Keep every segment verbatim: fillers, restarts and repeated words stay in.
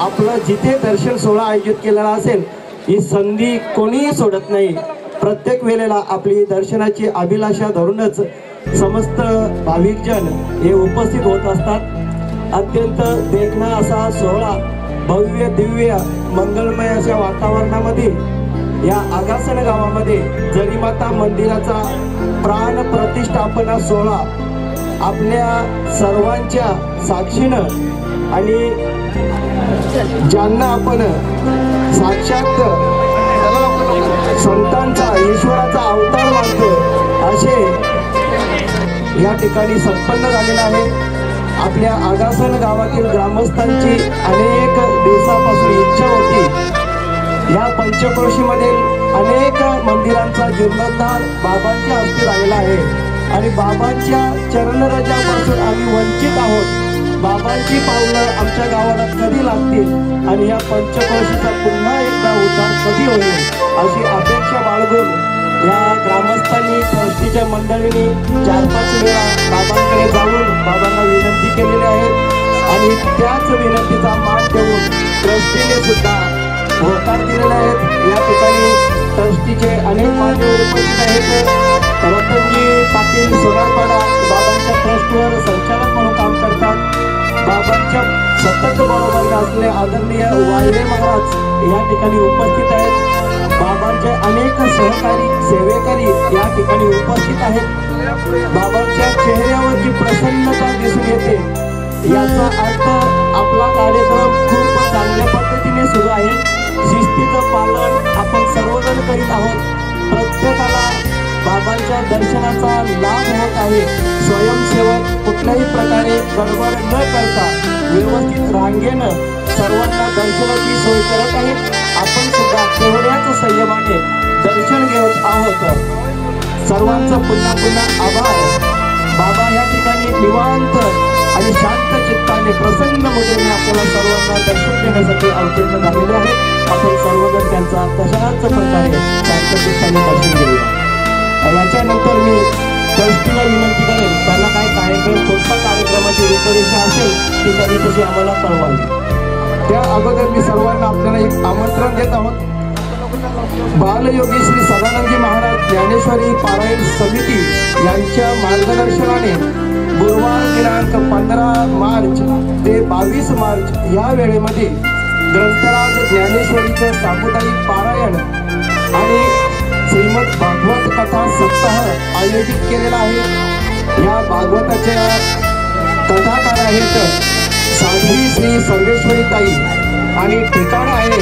आपलं जिथे दर्शन सोहळा आयोजित केलेला असेल ही संधी कोणीही सोडत नाही। प्रत्येक वेळेला आपली दर्शनाची अभिलाषा धरूनच समस्त भाविकजन हे उपस्थित होत असतात। अत्यंत देखणा असा सोहळा भव्य दिव्य मंगलमय अशा वातावरणामध्ये या आगासन गावामध्ये जरीमाता मंदिराचा प्राण प्रतिष्ठापना सोहळा आपल्या सर्वांच्या साक्षीनं आणि ज्यांना आपण साक्षात संतांचा ईश्वराचा अवतार मानतो असे या ठिकाणी संपन्न झालेला आहे। आपल्या आगासन गावातील ग्रामस्थांची अनेक दिवसापासून इच्छा होती या पंचक्रोशीमधील अनेक मंदिरांचा जीर्णोद्धार बाबांच्या हस्ते झालेला आहे आणि बाबांच्या चरणरजापासून आम्ही वंचित आहोत। बाबांची पावलं आमच्या गावाला कधी लागतील आणि या पंचक्रोशीचा पुन्हा एकदा उद्धार कधी होईल अशी अपेक्षा बाळगून या ग्रामस्थांनी ट्रस्टीच्या मंडळींनी चार पाच वेळा बाबांकडे जाऊन बाबांना विनंती केलेली आहे आणि त्याच विनंतीचा मान देऊन ट्रस्टीने सुद्धा होकार दिलेले आहेत। या ठिकाणी ट्रस्टीचे अनेक मान्यवर उपस्थित आहेत। रतनजी पाटील सोनारपाडा बाबांच्या ट्रस्टवर संचालक म्हणून काम करतात। बाबांच्या सतत बरोबर असलेले आदरणीय वायले महाराज या ठिकाणी उपस्थित आहेत। बाबांचे अनेक सहकारी सेवेकरी या ठिकाणी उपस्थित आहेत। बाबांच्या चेहऱ्यावर जी प्रसन्नता दिसून येते याचा अर्थ आपला कार्यक्रम खूप चांगल्या पद्धतीने सुरू आहे। शिस्तीचं पालन आपण सर्वजण करीत आहोत। प्रत्येकाला बाबांच्या दर्शनाचा लाभ होत आहे। स्वयंसेवक कुठल्याही प्रकारे गडबड न करता व्यवस्थित रांगेनं सर्वांना दर्शनाची सोय करत आहेत। आपण सुद्धा तेवढ्याच संयमाने दर्शन घेत आहोत। सर्वांचं पुन्हा पुन्हा आभार। बाबा या ठिकाणी निवांत आणि शांत चित्ताने प्रसन्न मुद्रेने आपल्याला सर्वांना दर्शन देण्यासाठी अवतीर्ण झालेले आहेत। आपण सर्वजण त्यांचा तशाच प्रकारे शांत चित्ताने दर्शन घेऊया। याच्यानंतर मी ट्रस्टीला विनंती करेन त्यांना काय कार्यक्रम कोणत्या कार्यक्रमाची रूपरेषा असेल ती त्यांनी तशी आम्हाला कळवावी। त्या अगोदर मी सर्वांना आपल्याला एक आमंत्रण देत आहोत। बालयोगी श्री सदानंदजी महाराज ज्ञानेश्वरी पारायण समिती यांच्या मार्गदर्शनाने गुरुवार दिनांक पंधरा मार्च ते बावीस मार्च या वेळेमध्ये ग्रंथराज ज्ञानेश्वरीचं सामुदायिक पारायण आणि श्रीमद भागवत कथा सप्ताह आयोजित केलेला आहे। या भागवताच्या कथाकार आहेत साध्वी श्री सर्वेश्वरी ताई आणि ठिकाण आहे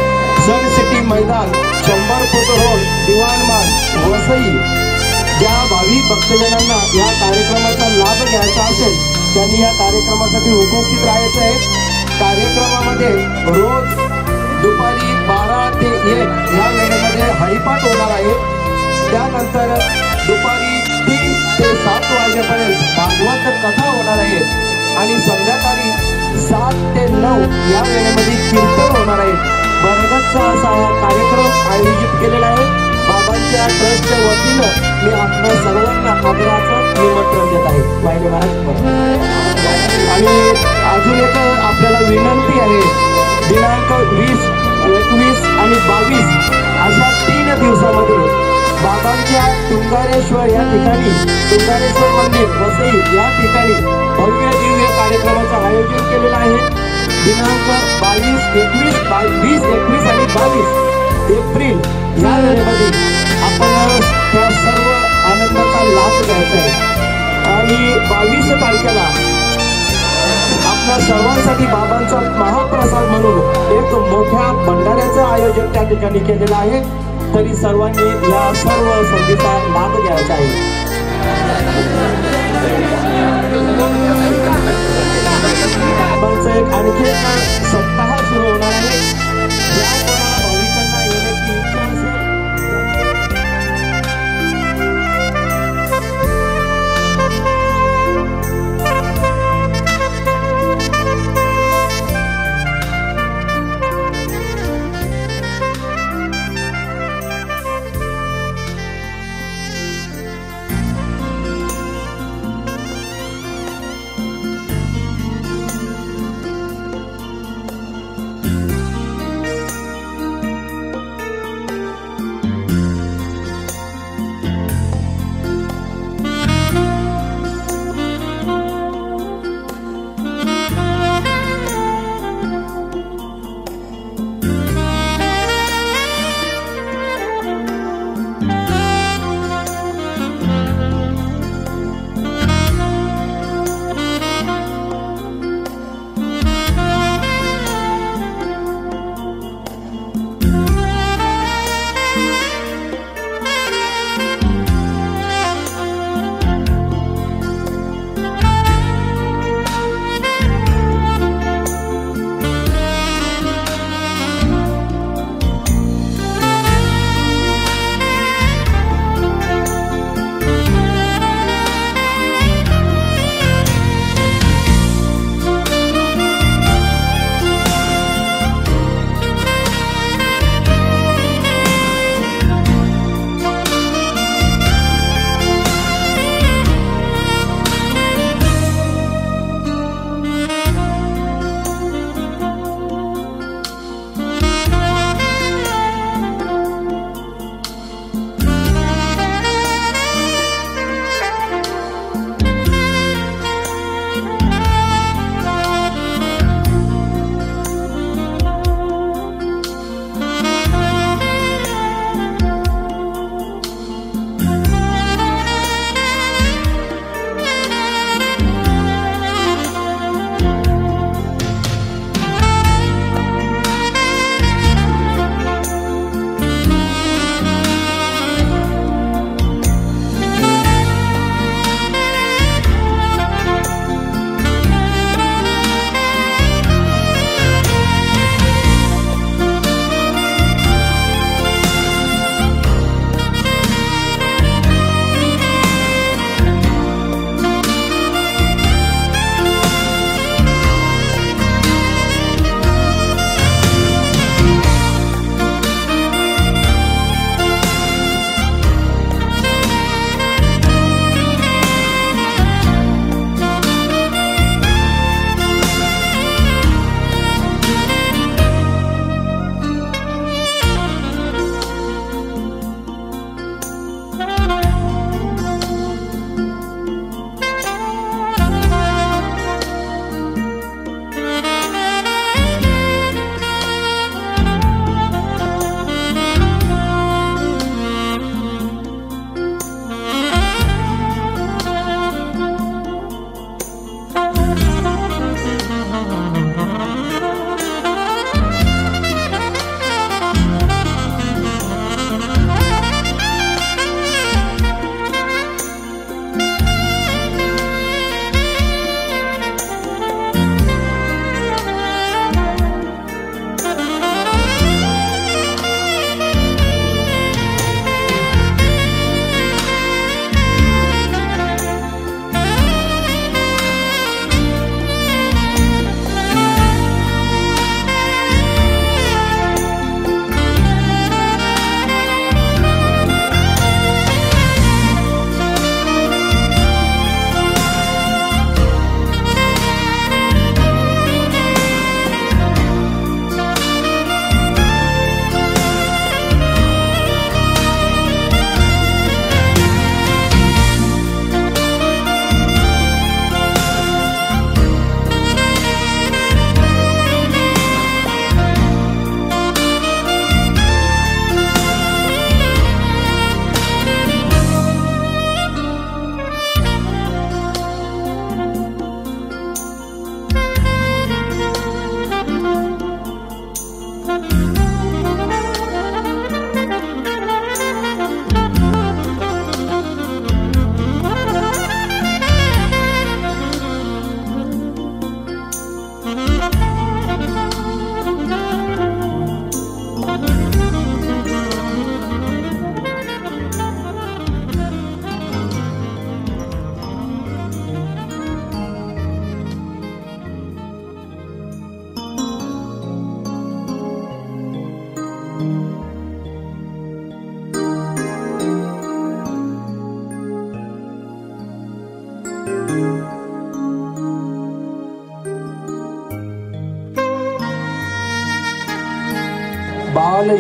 सन सिटी मैदान शंभर फूट रोड दिवाणमार्ग वसई। ज्या भाविक भक्तजनांना या कार्यक्रमाचा लाभ घ्यायचा असेल त्यांनी या कार्यक्रमासाठी उपस्थित राहायचं आहे। कार्यक्रमामध्ये रोज दुपारी बारा ते एक या वेळेमध्ये हरिपाठ होणार आहे। त्यानंतर दुपारी तीन ते सात वाजेपर्यंत भागवत कथा होणार आहे आणि संध्याकाळी सात ते नऊ या वेळेमध्ये कीर्तन होणार आहे। बरगतचा असा कार्यक्रम आयोजित केलेला आहे। बाबांच्या ट्रस्टच्या वतीनं मी आपल्या सर्वांना आदराचं निमंत्रण देत आहे। वाहिले महाराज आणि अजून एक आपल्याला विनंती आहे, दिनांक वीस एकवीस आणि बावीस अशा तीन दिवसामध्ये बाबांच्या तुंगारेश्वर या ठिकाणी तुंगारेश्वर मंदिर वसई या ठिकाणी भव्य दिव्य कार्यक्रमाचं आयोजन केलेलं आहे। दिनांक बावीस एकवीस वीस एकवीस आणि बावीस एप्रिल या वेळेमध्ये आपण त्या सर्व आनंदाचा लाभ घ्यायचा आहे आणि बावीस तारखेला आपल्या सर्वांसाठी बाबांचा महाप्रसाद म्हणून एक मोठ्या भंडाऱ्याचं आयोजन त्या ठिकाणी केलेलं आहे। तरी सर्वांनी या सर्व संधीचा लाभ घ्यायचा आहे। बाबांचं एक आणखी एक सप्ताह सुरू होणार आहे। ज्या कोणाला भाविकांना येण्याची इच्छा असेल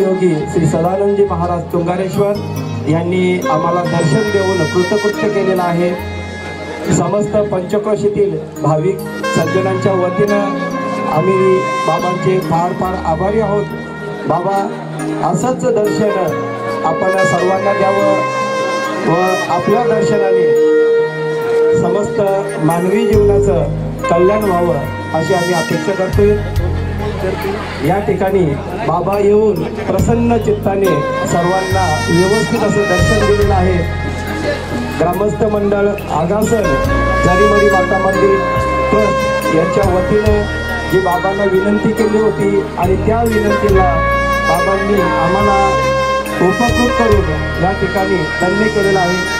सहयोगी श्री सदानंदजी महाराज तुंगारेश्वर यांनी आम्हाला दर्शन देऊन कृतकृत्य केलेलं आहे। समस्त पंचक्रोशीतील भाविक सज्जनांच्या वतीनं आम्ही बाबांचे फार फार आभारी आहोत। बाबा असंच दर्शन आपण सर्वांना द्यावं व आपल्या दर्शनाने समस्त मानवी जीवनाचं कल्याण व्हावं अशी आम्ही अपेक्षा करतोय। या ठिकाणी बाबा येऊन प्रसन्न चित्ताने सर्वांना व्यवस्थित असं दर्शन दिलेलं आहे। ग्रामस्थ मंडळ आगासन जारीमडी माता मंदिर ट्रस्ट यांच्या वतीनं जी बाबांना विनंती केली होती आणि त्या विनंतीला बाबांनी आम्हाला उपकृत करून या ठिकाणी धन्य केलेलं आहे।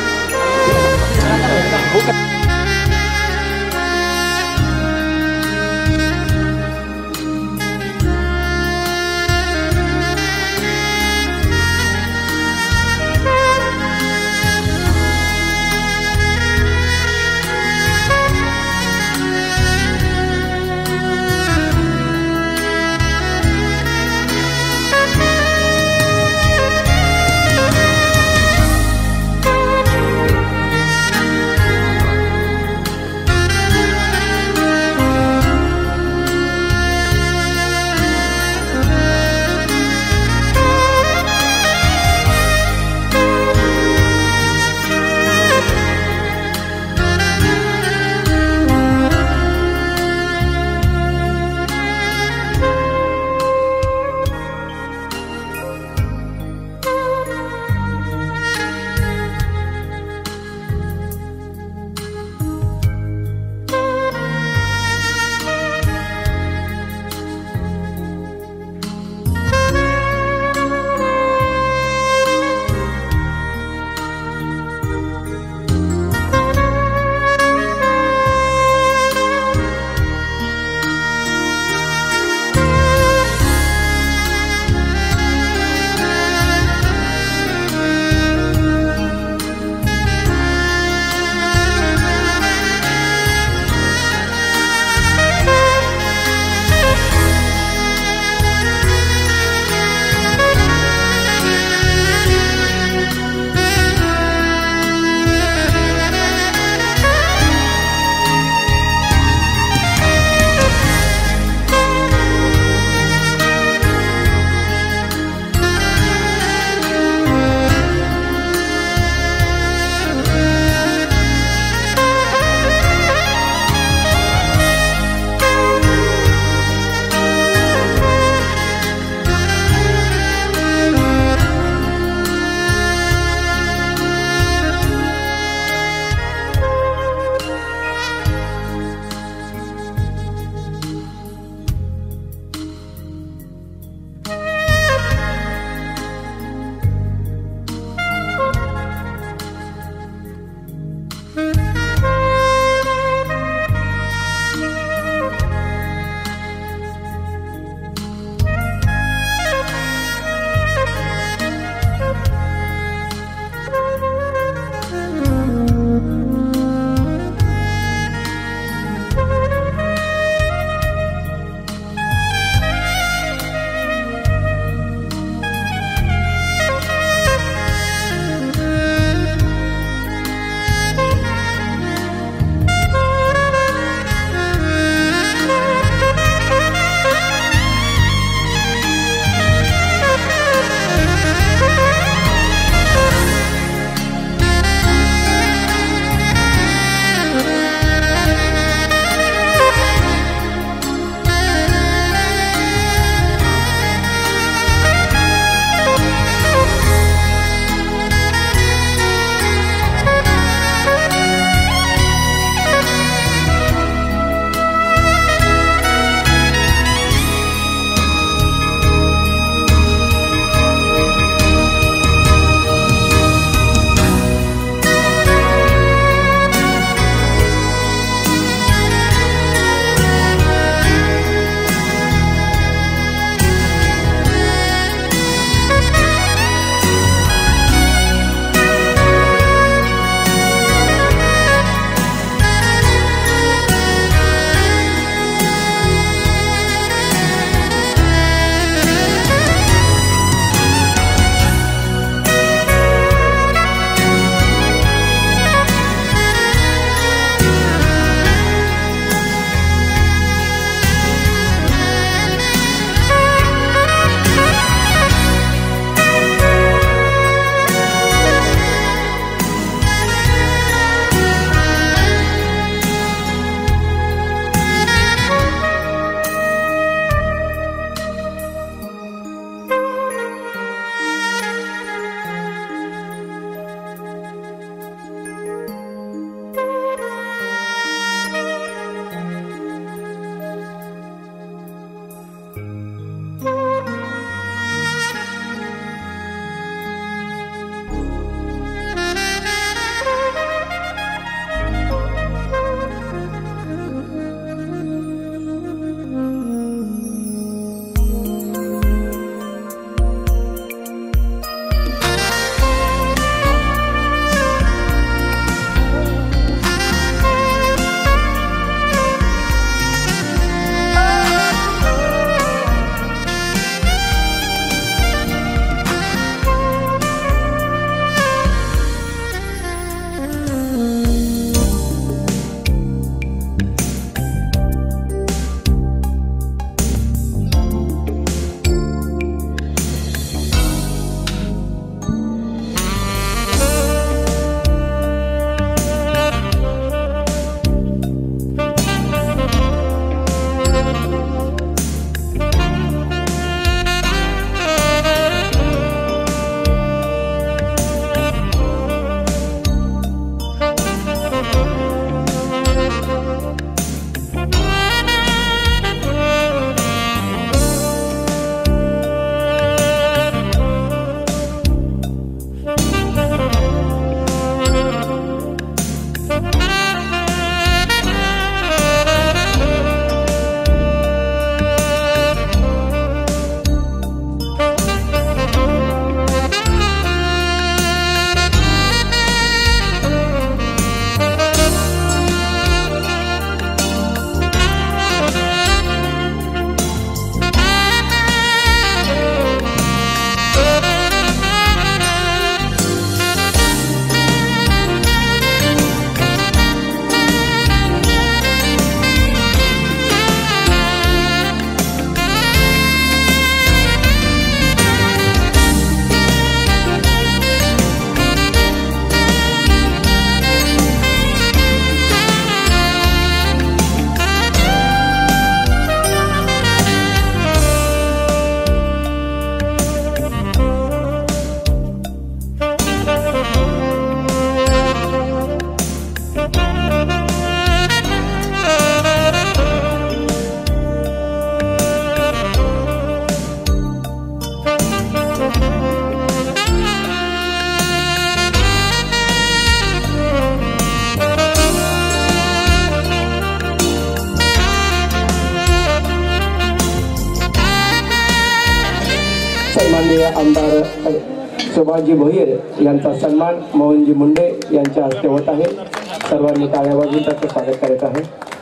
आमदार सुभाषजी भोईर यांचा सन्मान मोहनजी मुंडे यांच्या हस्ते होत आहे। सर्वांनी टाळ्या वाजवून त्याचं स्वागत करत आहे।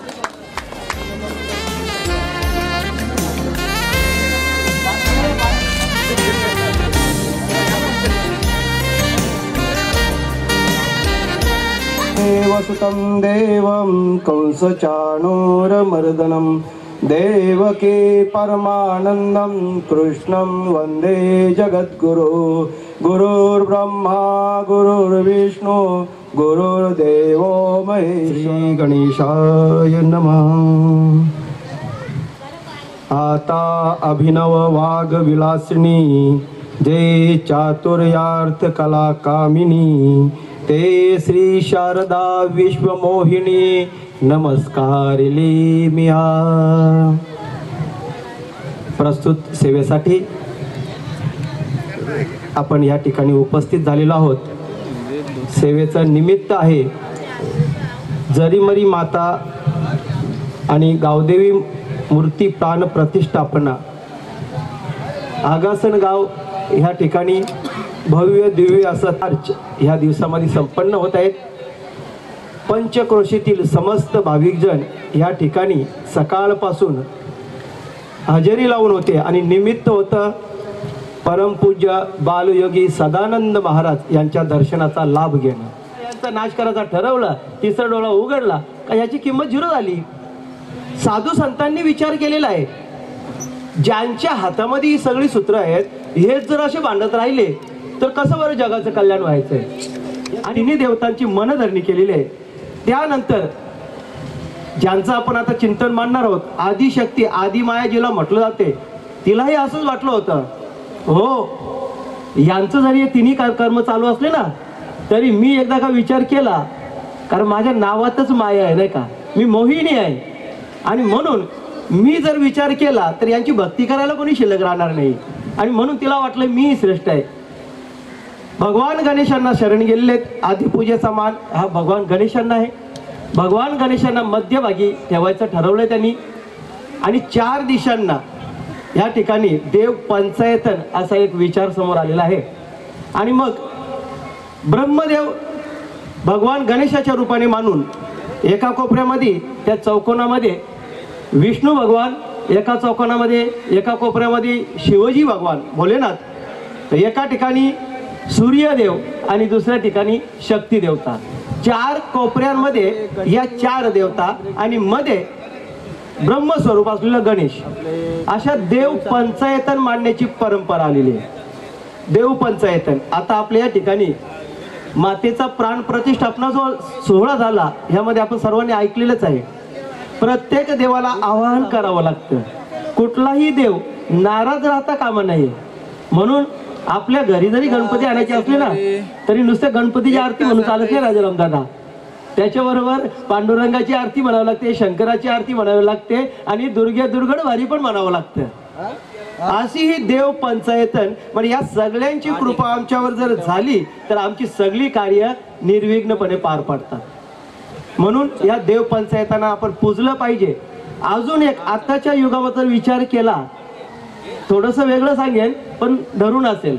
देवसुतं देवं कंसचाणूरमर्दनं देवकी परमानन्दं कृष्णं वन्दे जगद्गुरु। गुरुर्ब्रह्मा गुरुर्विष्णु गुरुर्देवो महेश्वरः। गणेशाय नमः। आता अभिनव वाग विलासिनी जय चातुर्यार्थ कला कामिनी ते श्री शारदा विश्वमोहिनी नमस्कारिली मिया। प्रस्तुत सेवेसाठी आपण या ठिकाणी उपस्थित झालेलो आहोत। सेवेचं निमित्त आहे जरीमरी माता आणि गावदेवी मूर्ती प्राण प्रतिष्ठापना। आगासन गाव ह्या ठिकाणी भव्य दिव्य असं अर्च ह्या दिवसामध्ये संपन्न होत आहेत। पंचक्रोशीतील समस्त भाविकजन ह्या ठिकाणी सकाळपासून हजेरी लावून होते आणि निमित्त होतं परमपूज्य बालयोगी सदानंद महाराज यांच्या दर्शनाचा लाभ घेणं। यांचा नाश करायचा ठरवलं, तिसरा डोळा उघडला का याची किंमत झिरो झाली। साधू संतांनी विचार केलेला आहे, ज्यांच्या हातामध्ये ही सगळी सूत्र आहेत हेच जर असे बांधत राहिले तर कसं बरं जगाचं कल्याण व्हायचंय। आणि तिन्ही देवतांची मनधरणी केलेली आहे। त्यानंतर ज्यांचं आपण आता चिंतन मांडणार आहोत, आदिशक्ती आदिमाया जिला म्हटलं जाते, तिलाही असंच वाटलं होतं, हो यांचं जरी तिन्ही कर्म चालू असले ना तरी मी एकदा का विचार केला, कारण माझ्या नावातच माया आहे नाही का, मी मोहिनी आहे, आणि म्हणून मी जर विचार केला तर यांची भक्ती करायला कोणी शिल्लक राहणार नाही। आणि म्हणून तिला वाटलं मी श्रेष्ठ आहे। भगवान गणेशांना शरण गेलेले आदिपूजेचा मान हा भगवान गणेशांना आहे। भगवान गणेशांना मध्यभागी ठेवायचं ठरवलंय त्यांनी, आणि चार दिशांना या ठिकाणी देव पंचायतन असा एक विचार समोर आलेला आहे। आणि मग ब्रह्मदेव भगवान गणेशाच्या रूपाने मानून एका कोपऱ्यामध्ये त्या चौकोनामध्ये विष्णू भगवान, एका चौकोनामध्ये एका कोपऱ्यामध्ये शिवजी भगवान भोलेनाथ, तर एका ठिकाणी सूर्यदेव आणि दुसऱ्या ठिकाणी शक्ती देवता। चार कोपऱ्यांमध्ये या चार देवता आणि मध्ये ब्रह्मस्वरूप असलेला गणेश, अशा देव पंचायतन मांडण्याची परंपरा आलेली आहे। देव पंचायतन आता आपल्या या ठिकाणी मातेचा प्राण प्रतिष्ठापना जो सोहळा झाला ह्यामध्ये आपण सर्वांनी ऐकलेलंच आहे। प्रत्येक देवाला आवाहन करावं लागतं, कुठलाही देव नाराज राहता कामा नये। म्हणून आपल्या घरी जरी गणपती आणायचे असले ना तरी नुसत्या गणपतीची आरती म्हणून चालत नाही राजाराम दादा, त्याच्याबरोबर पांडुरंगाची आरती म्हणावी लागते, शंकराची आरती म्हणावी लागते, आणि दुर्गे दुर्गड वारी पण म्हणावं लागतं। अशी ही देव पंचायतन म्हणजे या सगळ्यांची कृपा आमच्यावर जर झाली तर आमची सगळी कार्य निर्विघ्नपणे पार पडतात। म्हणून या देव पंचायतांना आपण पूजलं पाहिजे। अजून एक आताच्या युगाबद्दल विचार केला, थोडस वेगळं सांगेन पण धरून असेल।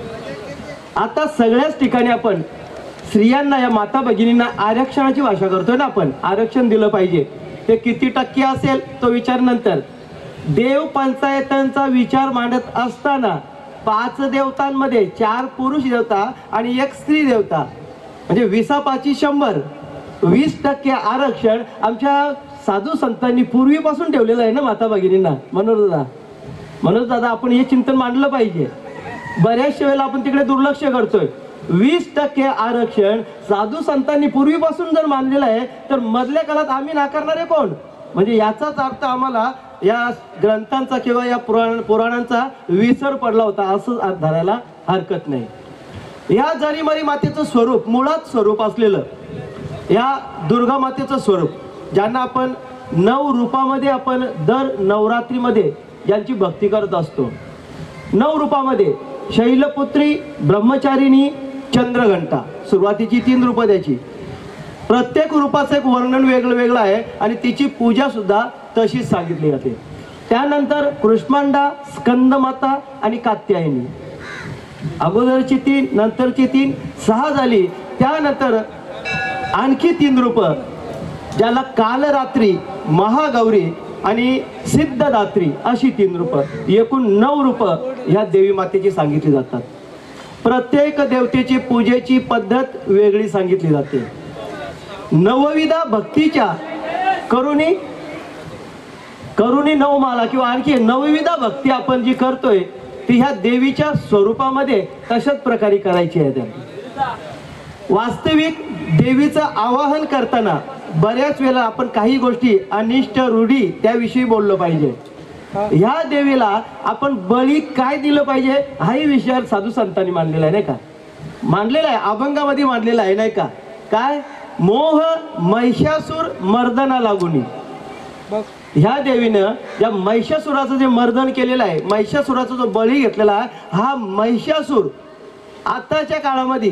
आता सगळ्याच ठिकाणी आपण स्त्रियांना या माता भगिनींना आरक्षणाची भाषा करतोय ना, आपण आरक्षण दिलं पाहिजे। ते किती टक्के असेल तो विचार नंतर। देव पंचायतांचा विचार मांडत असताना पाच देवतांमध्ये चार पुरुष देवता आणि एक स्त्री देवता, म्हणजे विसा पाची शंभर, वीस टक्के आरक्षण आमच्या साधू संतांनी पूर्वीपासून ठेवलेलं आहे ना माता भगिनींना। मनोज दादा मनोज दादा आपण हे चिंतन मांडलं पाहिजे। बऱ्याचशा वेळेला आपण तिकडे दुर्लक्ष करतोय। वीस टक्के आरक्षण साधू संतांनी पूर्वीपासून जर मानलेलं आहे तर मधल्या काळात आम्ही नाकारणारे कोण? म्हणजे याचाच अर्थ आम्हाला या ग्रंथांचा किंवा या पुराण पुराणांचा विसर पडला होता असं धरायला हरकत नाही। या जरीमरी मातेचं स्वरूप मुळात स्वरूप असलेलं या दुर्गा मातेचं स्वरूप, ज्यांना आपण नऊ रूपामध्ये आपण दर नवरात्रीमध्ये ज्यांची भक्ती करत असतो। नऊ रूपामध्ये शैलपुत्री, ब्रह्मचारिणी, चंद्रघंटा, सुरुवातीची तीन रूप द्यायची। प्रत्येक रूपाचं एक वर्णन वेगळं वेगळं आहे आणि तिची पूजा सुद्धा तशीच सांगितली जाते। त्यानंतर कृष्मांडा, स्कंदमाता आणि कात्यायनी। अगोदरची तीन, नंतरची तीन, सहा झाली. त्यानंतर आणखी तीन रूप, ज्याला कालरात्री, महागौरी आणि सिद्धदात्री अशी तीन रूप, एकूण नऊ रूप ह्या देवी मातेची सांगितली जातात. प्रत्येक देवतेची पूजेची पद्धत वेगळी सांगितली जाते. नवविधा भक्तीच्या करुणी करुणी नवमाला किंवा आणखी नवविधा भक्ती आपण जी करतोय ती ह्या देवीच्या स्वरूपामध्ये तशाच प्रकारे करायची आहे. त्या वास्तविक देवीचं आवाहन करताना बऱ्याच वेळा आपण काही गोष्टी अनिष्ट रूढी त्याविषयी बोललो पाहिजे. ह्या देवीला आपण बळी काय दिलं पाहिजे हाही विषय साधू संतांनी मांडलेला आहे, नाही का? मांडलेला आहे, अभंगामध्ये मांडलेला आहे, नाही का? काय? मोह महिषासूर मर्दना लागुनी. ह्या देवीनं या महिषासुराचं जे मर्दन केलेलं आहे, महिषासुराचा जो बळी घेतलेला आहे, हा महिषासूर आताच्या काळामध्ये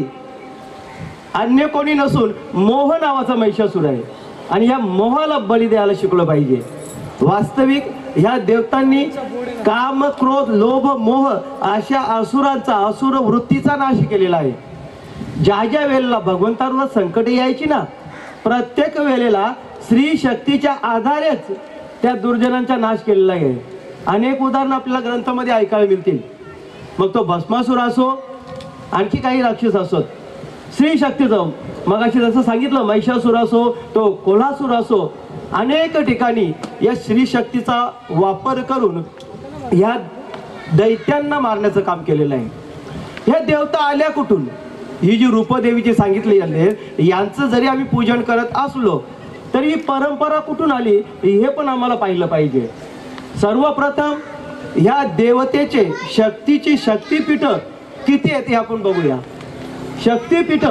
अन्य कोणी नसून मोह नावाचा महिषासूर आहे. आणि या मोहाला बळी द्यायला शिकलं पाहिजे. वास्तविक ह्या देवतांनी काम, क्रोध, लोभ, मोह अशा असुरांचा, असुर वृत्तीचा नाश केलेला आहे. ज्या ज्या वेळेला भगवंतांवर संकट यायची ना, प्रत्येक वेळेला स्त्री शक्तीच्या आधारेच त्या दुर्जनांचा नाश केलेला आहे. अनेक उदाहरणं आपल्याला ग्रंथामध्ये ऐकायला मिळतील. मग तो भस्मासूर असो, आणखी काही राक्षस असोत, स्त्री शक्तीचं मग अशी जसं सांगितलं महिषासूर असो, तो कोल्हासूर असो, अनेक ठिकाणी या स्त्री शक्तीचा वापर करून ह्या दैत्यांना मारण्याचं काम केलेलं आहे. ह्या देवता आल्या कुठून? ही जी रूपदेवीची सांगितली जाते यांचं जरी आम्ही पूजन करत असलो तरी ही परंपरा कुठून आली हे पण आम्हाला पाहिलं पाहिजे. सर्वप्रथम ह्या देवतेचे शक्तीची शक्तिपीठ किती आहेत हे आपण बघूया. शक्तिपीठ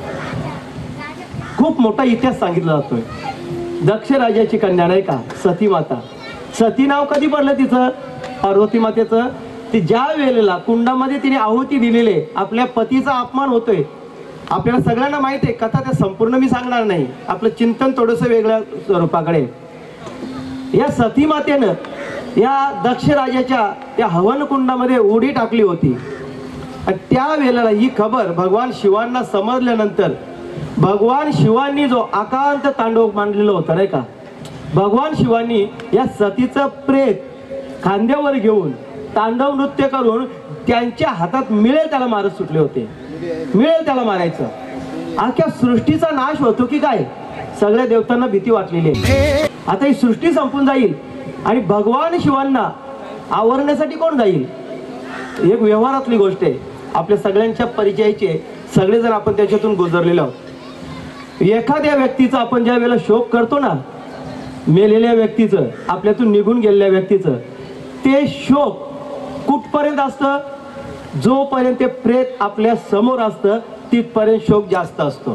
खूप मोठा इतिहास सांगितला जातोय. दक्ष राजाची कन्या, नाही का, सती माता. सती नाव कधी पडलं तिचं? पार्वती मातेचं. ती ज्या वेळेला कुंडामध्ये तिने आहुती दिलेले, आपल्या पतीचा अपमान होतोय. आपल्याला सगळ्यांना माहित आहे, कथा त्या संपूर्ण मी सांगणार नाही, आपलं चिंतन थोडंसं वेगळ्या स्वरूपाकडे. या सती मातेनं या दक्ष राजाच्या त्या हवन कुंडामध्ये उडी टाकली होती. त्या वेळेला ही खबर भगवान शिवांना समजल्यानंतर भगवान शिवांनी जो आकांत तांडव मांडलेलं होतं, नाही का, भगवान शिवांनी या सतीचं प्रेत खांद्यावर घेऊन तांडव नृत्य करून त्यांच्या हातात मिळेल त्याला मारत सुटले होते. मिळेल त्याला मारायचं. अख्ख्या सृष्टीचा नाश होतो की काय? सगळ्या देवतांना भीती वाटलेली आहे. आता ही सृष्टी संपून जाईल आणि भगवान शिवांना आवरण्यासाठी कोण जाईल? एक व्यवहारातली गोष्ट आहे. आपल्या सगळ्यांच्या परिचयाचे सगळेजण आपण त्याच्यातून गुजरलेलो आहोत. एखाद्या व्यक्तीचा आपण ज्या वेळेला शोक करतो ना, मेलेल्या व्यक्तीचं, आपल्यातून निघून गेलेल्या व्यक्तीचं, ते शोक कुठपर्यंत असतं? जोपर्यंत ते प्रेत आपल्या समोर असतं तिथपर्यंत शोक जास्त असतो.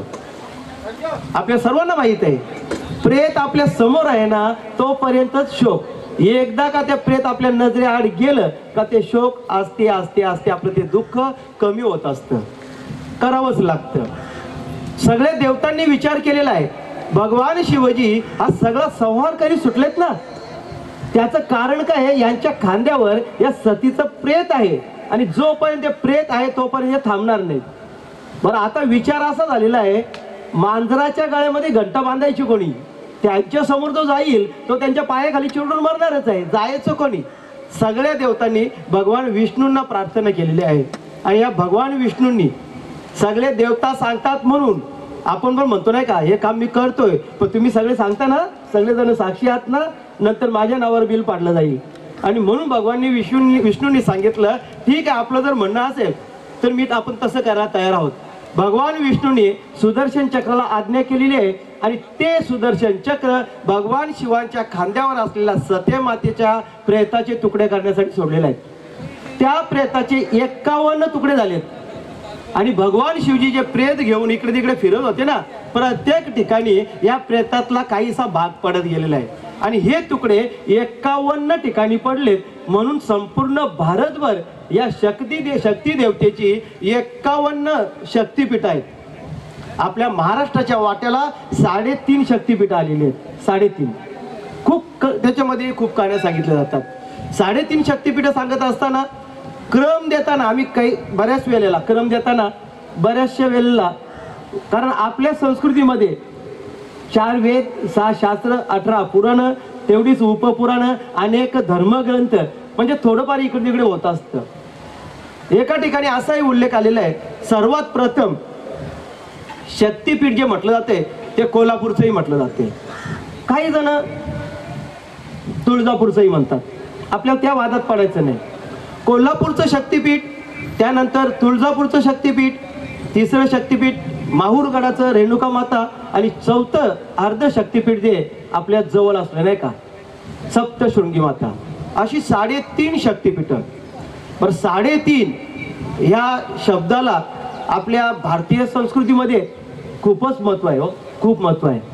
आपल्या सर्वांना माहित आहे, प्रेत आपल्या समोर आहे ना तोपर्यंतच शोक. एकदा का त्या प्रेत आपल्या नजरेआड गेलं का ते शोक असते असते असते आपलं ते दुःख कमी होत असतं. करावंच लागतं. सगळ्या देवतांनी विचार केलेला आहे, भगवान शिवजी हा सगळा संहार करी सुटलेत ना, त्याचं कारण काय आहे? यांच्या खांद्यावर या सतीचं प्रेत आहे आणि जोपर्यंत ते प्रेत आहे तोपर्यंत हे थांबणार नाही. बरं, आता विचार असा झालेला आहे, मांजराच्या गळ्यामध्ये घंटा बांधायची कोणी? त्यांच्या समोर जो जाईल तो त्यांच्या पायाखाली चिरडून मरणारच आहे. जायचं कोणी? सगळ्या देवतांनी भगवान विष्णूंना प्रार्थना केलेली आहे. आणि या भगवान विष्णूंनी सगळे देवता सांगतात म्हणून आपण पण म्हणतो, नाही का, हे काम मी करतोय पण तुम्ही सगळे सांगता ना, सगळेजण साक्षी आहात ना, नंतर माझ्या नावावर बिल पाडलं जाईल. आणि म्हणून भगवाननी विष्णू विष्णूंनी सांगितलं, ठीक आहे, आपलं जर म्हणणं असेल तर मी आपण तसं करायला तयार आहोत. भगवान विष्णूंनी सुदर्शन चक्राला आज्ञा केलेली आहे आणि ते सुदर्शन चक्र भगवान शिवांच्या खांद्यावर असलेल्या सती मातेच्या प्रेताचे तुकडे करण्यासाठी सोडलेले आहेत. त्या प्रेताचे एक्कावन्न तुकडे झालेत. आणि भगवान शिवजी जे प्रेत घेऊन इकडे तिकडे फिरत होते ना, प्रत्येक ठिकाणी या प्रेतातला काहीसा भाग पडत गेलेला आहे. आणि हे तुकडे एक्कावन्न ठिकाणी पडलेत. म्हणून संपूर्ण भारतभर या शक्ती दे शक्ती देवतेची एक्कावन्न शक्तीपीठ आहेत. आपल्या महाराष्ट्राच्या वाट्याला साडेतीन शक्तीपीठ आलेली आहेत. साडेतीन. खूप त्याच्यामध्ये खूप कहाण्या सांगितल्या जातात. साडेतीन शक्तीपीठ सांगत असताना क्रम देताना आम्ही काही बऱ्याच वेळेला क्रम देताना बऱ्याचशा वेळेला, कारण आपल्या संस्कृतीमध्ये चार वेद, सहा शास्त्र, अठरा पुराण, तेवढीच उपपुराण, अनेक धर्मग्रंथ, म्हणजे थोडंफार इकडे तिकडे होत असतं। एका ठिकाणी असाही उल्लेख आलेला आहे, सर्वात प्रथम शक्तीपीठ जे म्हटलं जाते ते कोल्हापूरचंही म्हटलं जाते, काही जण तुळजापूरचंही म्हणतात, आपल्याला त्या वादात पडायचं नाही। कोल्हापूरचं शक्तीपीठ, त्यानंतर तुळजापूरचं शक्तीपीठ, तिसरं शक्तीपीठ माहूरगडाचं रेणुका माता, आणि चौथं अर्ध शक्तीपीठ जे आपल्या जवळ असलं नाही का, सप्तशृंगी माता, अशी साडेतीन शक्तीपीठं। बरं, साडेतीन ह्या शब्दाला आपल्या भारतीय संस्कृतीमध्ये खूपच महत्व आहे हो, खूप महत्व आहे।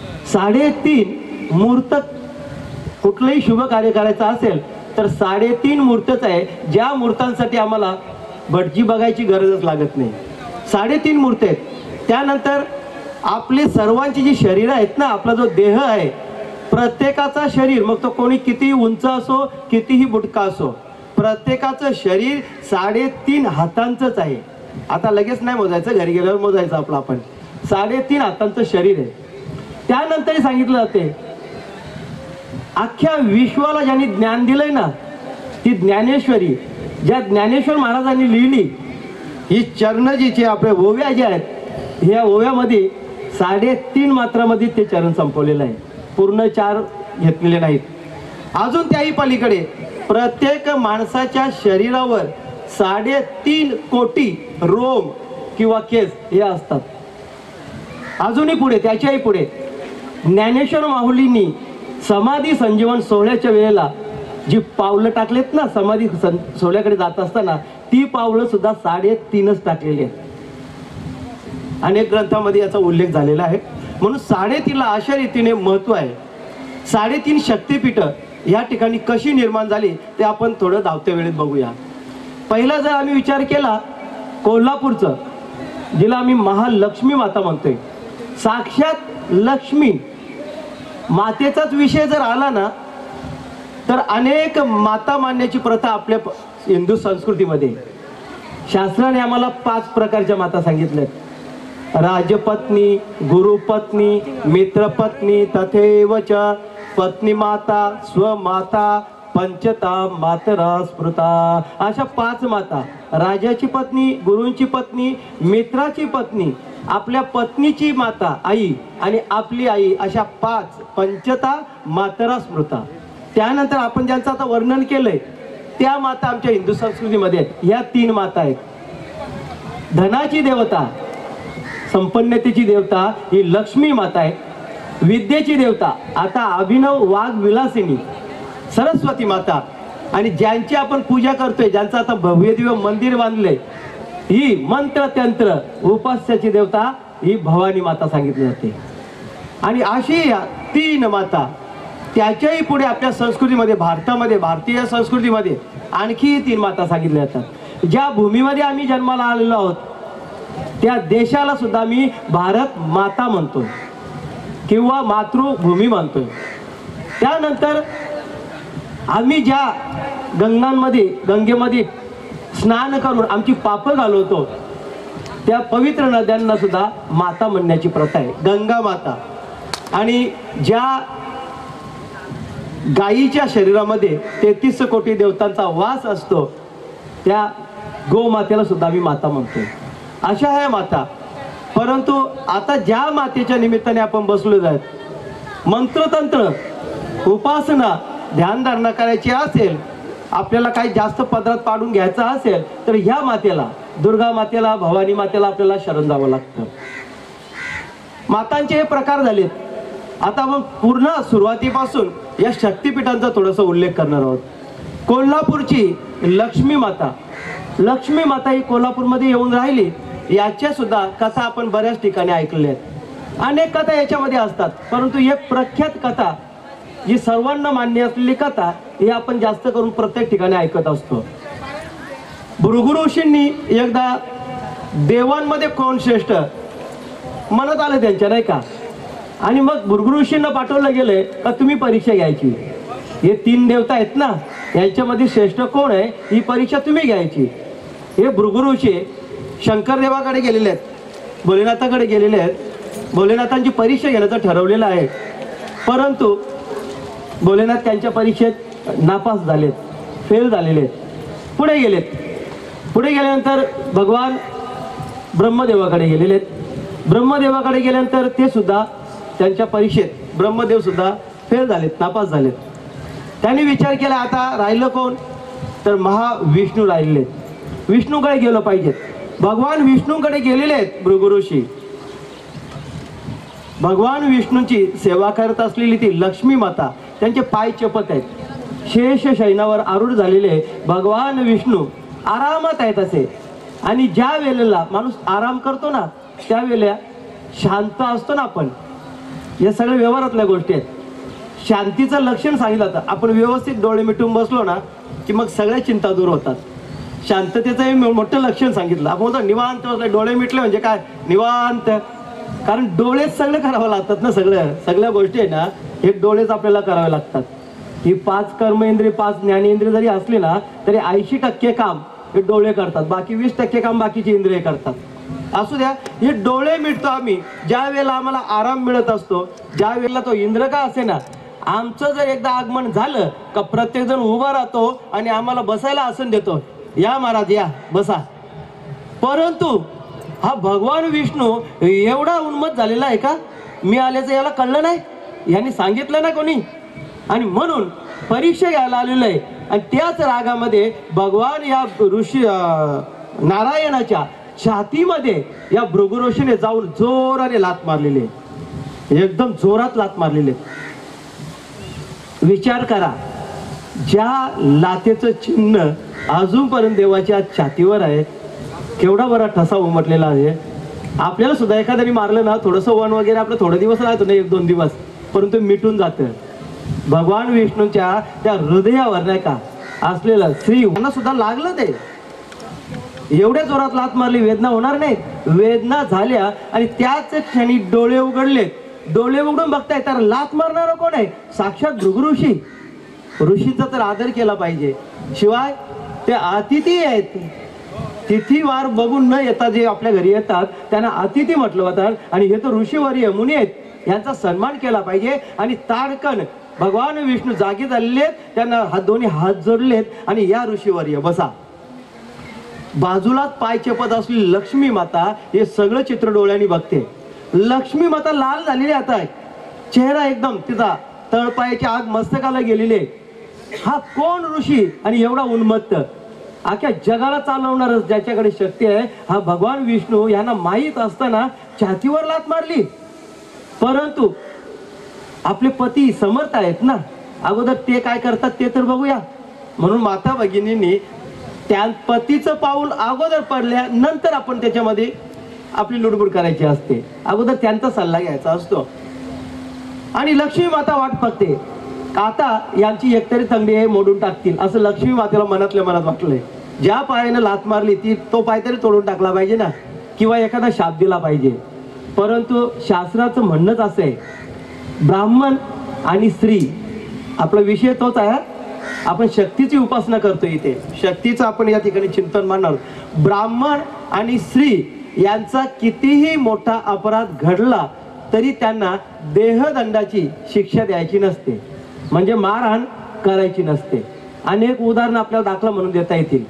साडेतीन मूर्त, कुठलंही शुभ कार्य करायचं असेल तर साडेतीन मूर्तच आहे, ज्या मूर्तांसाठी आम्हाला भटजी बघायची गरजच लागत नाही, साडेतीन मूर्ती आहेत। त्यानंतर आपले सर्वांची जी शरीर आहेत ना, आपला जो देह आहे, प्रत्येकाचा शरीर, मग तो कोणी कितीही उंच असो, कितीही बुटका असो, प्रत्येकाचं शरीर साडेतीन हातांचंच आहे। आता लगेच नाही मोजायचं, घरी गेल्यावर मोजायचं आपलं आपण, साडेतीन हातांचं शरीर आहे। त्यानंतरही सांगितलं जाते, अख्ख्या विश्वाला ज्यांनी ज्ञान दिलंय ना, ती ज्ञानेश्वरी, ज्या ज्ञानेश्वर महाराजांनी लिहिली, ही चरणजीचे आपले ओव्या जे आहेत, ह्या ओव्यामध्ये साडेतीन मात्रामध्ये ते चरण संपवलेलं आहे, पूर्ण चार घेतलेले नाहीत। अजून त्याही पलीकडे प्रत्येक माणसाच्या शरीरावर साडेतीन कोटी रोम किंवा केस हे असतात। अजूनही पुढे, त्याच्याही पुढे ज्ञानेश्वर माऊलींनी समाधी संजीवन सोहळ्याच्या वेळेला जी पावलं टाकलेत ना, समाधी सोहळ्याकडे जात असताना, ती पावलं सुद्धा साडेतीनच टाकलेली आहेत। अनेक ग्रंथामध्ये याचा उल्लेख झालेला आहे, म्हणून साडेतीनला अशा रीतीने महत्व आहे। साडेतीन शक्तीपीठ या ठिकाणी कशी निर्माण झाली ते आपण थोडं धावत्या वेळेत बघूया। पहिला जर आम्ही विचार केला कोल्हापूरचं, जिला आम्ही महालक्ष्मी माता म्हणतोय, साक्षात लक्ष्मी मातेचाच विषय जर आला ना, तर अनेक माता मानण्याची प्रथा आपल्या हिंदू संस्कृतीमध्ये, शास्त्राने आम्हाला पाच प्रकारच्या माता सांगितल्यात, राजपत्नी, गुरुपत्नी, मित्रपत्नी, तथैव च पत्नी माता, स्वमाता, पंचता, मातरा, स्मृता, अशा पाच माता, राजाची पत्नी, गुरूंची पत्नी, मित्राची पत्नी, आपल्या पत्नीची माता आई आणि आपली आई, अशा पाच, पंचता, मातरा, स्मृता। त्यानंतर आपण ज्यांचं आता वर्णन केलंय त्या माता आमच्या हिंदू संस्कृतीमध्ये ह्या तीन माता आहेत। धनाची देवता, संपन्नतेची देवता ही लक्ष्मी माता आहे, विद्येची देवता आता अभिनव वाघ विलासिनी सरस्वती माता, आणि ज्यांची आपण पूजा करतोय, ज्यांचं आता भव्य दिव्य मंदिर बांधले, ही मंत्र तंत्र उपास्याची देवता ही भवानी माता सांगितली जाते। आणि अशी तीन माता, त्याच्याही पुढे आपल्या संस्कृतीमध्ये, भारतामध्ये, भारतीय संस्कृतीमध्ये आणखी तीन माता सांगितल्या जातात। ज्या भूमीमध्ये आम्ही जन्माला आलेलो आहोत त्या देशाला सुद्धा मी भारत माता म्हणतोय किंवा मातृभूमी म्हणतोय। त्यानंतर आम्ही ज्या गंगांमध्ये गंगेमध्ये स्नान करून आमची पापं घालवतो, त्या पवित्र नद्यांना सुद्धा माता म्हणण्याची प्रथा आहे, गंगा माता। आणि ज्या गायीच्या शरीरामध्ये तेहतीस कोटी देवतांचा वास असतो, त्या गोमातेला सुद्धा मी माता म्हणतोय। अशा ह्या माता, परंतु आता ज्या मातेच्या निमित्ताने आपण बसलो जात, मंत्रतंत्र उपासना ध्यानधारणा करायची असेल, आपल्याला काही जास्त पदरात पाडून घ्यायचा असेल, तर ह्या मातेला, दुर्गा मातेला, भवानी मातेला आपल्याला शरण जावं लागतं। मातांचे हे प्रकार झालेत। आता आपण पूर्ण सुरुवातीपासून या शक्तीपीठांचा थोडासा उल्लेख करणार आहोत। कोल्हापूरची लक्ष्मी माता, लक्ष्मी माता ही कोल्हापूरमध्ये येऊन राहिली, याच्या सुद्धा कथा आपण बऱ्याच ठिकाणी ऐकलेल्या आहेत। अनेक कथा याच्यामध्ये असतात, परंतु एक प्रख्यात कथा जी सर्वांना मान्य असलेली कथा ही आपण जास्त करून प्रत्येक ठिकाणी ऐकत असतो। भृगु ऋषींनी एकदा देवांमध्ये कोण श्रेष्ठ म्हणत आलं त्यांच्या, नाही का, आणि मग भृगु ऋषींना पाठवलं गेलंय का तुम्ही परीक्षा घ्यायची, हे तीन देवता आहेत ना, यांच्यामध्ये श्रेष्ठ कोण आहे ही परीक्षा तुम्ही घ्यायची. हे भृगु ऋषी शंकरदेवाकडे गेलेले आहेत, भोलेनाथाकडे गेलेले आहेत. भोलेनाथांची परीक्षा घेण्याचं ठरवलेलं आहे, परंतु भोलेनाथ त्यांच्या परीक्षेत नापास झालेत, फेल झालेले आहेत. पुढे गेलेत. पुढे गेल्यानंतर भगवान ब्रह्मदेवाकडे गेलेले आहेत. ब्रह्मदेवाकडे गेल्यानंतर ते सुद्धा त्यांच्या परीक्षेत ब्रह्मदेव सुद्धा फेल झालेत, नापास झालेत. त्यांनी विचार केला आता राहिलं कोण, तर महाविष्णू राहिलेले. विष्णूकडे गेलं पाहिजेत. भगवान विष्णूकडे गेलेले आहेत भृगु ऋषी. भगवान विष्णूंची सेवा करत असलेली ती लक्ष्मी माता त्यांचे पाय चपत आहेत. शेष शयनावर आरूढ झालेले भगवान विष्णू आरामात आहेत असे. आणि ज्या वेळेला माणूस आराम करतो ना त्यावेळेला शांत असतो ना आपण, या सगळ्या व्यवहारातल्या गोष्टी आहेत. शांतीचं लक्षण सांगितलं तर आपण व्यवस्थित डोळे मिटून बसलो ना की मग सगळ्या चिंता दूर होतात. शांततेचं हे मोठं लक्षण सांगितलं. आपण म्हणतो निवांत डोळे मिटले म्हणजे काय निवांत, कारण डोळेच सगळं करावं लागतात ना. सगळं सगळ्या गोष्टी आहे ना हे डोळेच आपल्याला करावे लागतात. ही पाच कर्मेंद्रिय पाच ज्ञानेंद्रिय जरी असली ना तरी ऐंशी टक्के काम हे डोळे करतात, बाकी वीस टक्के काम बाकीची इंद्रिय करतात. असू द्या, हे डोळे मिटतो आम्ही ज्या वेळेला आम्हाला आराम मिळत असतो, ज्या वेळेला तो इंद्र का असे ना आमचं जर एकदा आगमन झालं का प्रत्येक जण उभा राहतो आणि आम्हाला बसायला आसन देतो, या महाराज या बसा. परंतु हा भगवान विष्णू एवढा उन्मत्त झालेला आहे का, मी आल्याचं याला कळलं नाही, यांनी सांगितलं ना कोणी, आणि म्हणून परीक्षा घ्यायला आलेलं आहे. आणि त्याच रागामध्ये भगवान या ऋषी नारायणाच्या छातीमध्ये या भृगु ऋषीने जाऊन जोराने लात मारलेले, एकदम जोरात लात मारलेले. विचार करा, ज्या लातेचं चिन्ह अजूनपर्यंत देवाच्या छातीवर आहे, केवढा बरा ठसा उमटलेला आहे. आपल्याला सुद्धा एखाद्याने मारलं ना थोडंसं वन वगैरे आपलं थोडे दिवस राहतो ना, एक दोन दिवस, परंतु मिटून जातं. भगवान विष्णूच्या त्या हृदयावर नाही का असलेलं श्री यांना सुद्धा लागलं ते. एवढ्या जोरात लात मारली, वेदना होणार नाही, वेदना झाल्या आणि त्याच क्षणी डोळे उघडले. डोळे उघडून बघताय तर लात मारणारा कोण आहे, साक्षात भृगु ऋषी. ऋषींचा तर आदर केला पाहिजे. शिवाय ते अतिथी आहेत, तिथीवार बघून न येता जे आपल्या घरी येतात त्यांना अतिथी म्हटलं जातं. आणि हे तर ऋषीवर्य मुनी आहेत, यांचा सन्मान केला पाहिजे. आणि ताडकन भगवान विष्णू जागी झालेले, त्यांना हात दोन्ही हात जोडलेत आणि या ऋषीवर्य बसा. बाजूलाच पाय चपत असलेली लक्ष्मी माता हे सगळं चित्र डोळ्यांनी बघते. लक्ष्मी माता लाल झालेली आता आहे, चेहरा एकदम तिचा तळपायाची आग मस्तकाला गेलेली. हा कोण ऋषी आणि एवढा उन्मत्त, अख्ख्या जगाला चालवणार ज्याच्याकडे शक्ती आहे हा भगवान विष्णू. यांना माहीत असताना छातीवर लात मारली. परंतु आपले पती समर्थ आहेत ना, अगोदर ते काय करतात ते तर बघूया. म्हणून माता भगिनींनी त्या पतीचं पाऊल अगोदर पडल्या नंतर आपण त्याच्यामध्ये आपली लुडबुड करायची असते, अगोदर त्यांचा सल्ला घ्यायचा असतो. आणि लक्ष्मी माता वाट बघते, आता यांची एकतरी तंगडी आहे मोडून टाकतील असं लक्ष्मी मातेला मनातल्या मनात वाटलंय. ज्या पायानं लात मारली ती तो पाय तरी तोडून टाकला पाहिजे ना, किंवा एखादा शाप दिला पाहिजे. परंतु शास्त्राचं म्हणणंच असं आहे, ब्राह्मण आणि स्त्री, आपला विषय तोच आहे. आपण शक्तीची उपासना करतो, इथे शक्तीचं आपण या ठिकाणी चिंतन मांडणार. ब्राह्मण आणि स्त्री यांचा कितीही मोठा अपराध घडला तरी त्यांना देहदंडाची शिक्षा द्यायची नसते, म्हणजे मारहाण करायची नसते. अनेक उदाहरणं आपल्याला दाखला म्हणून देता येतील.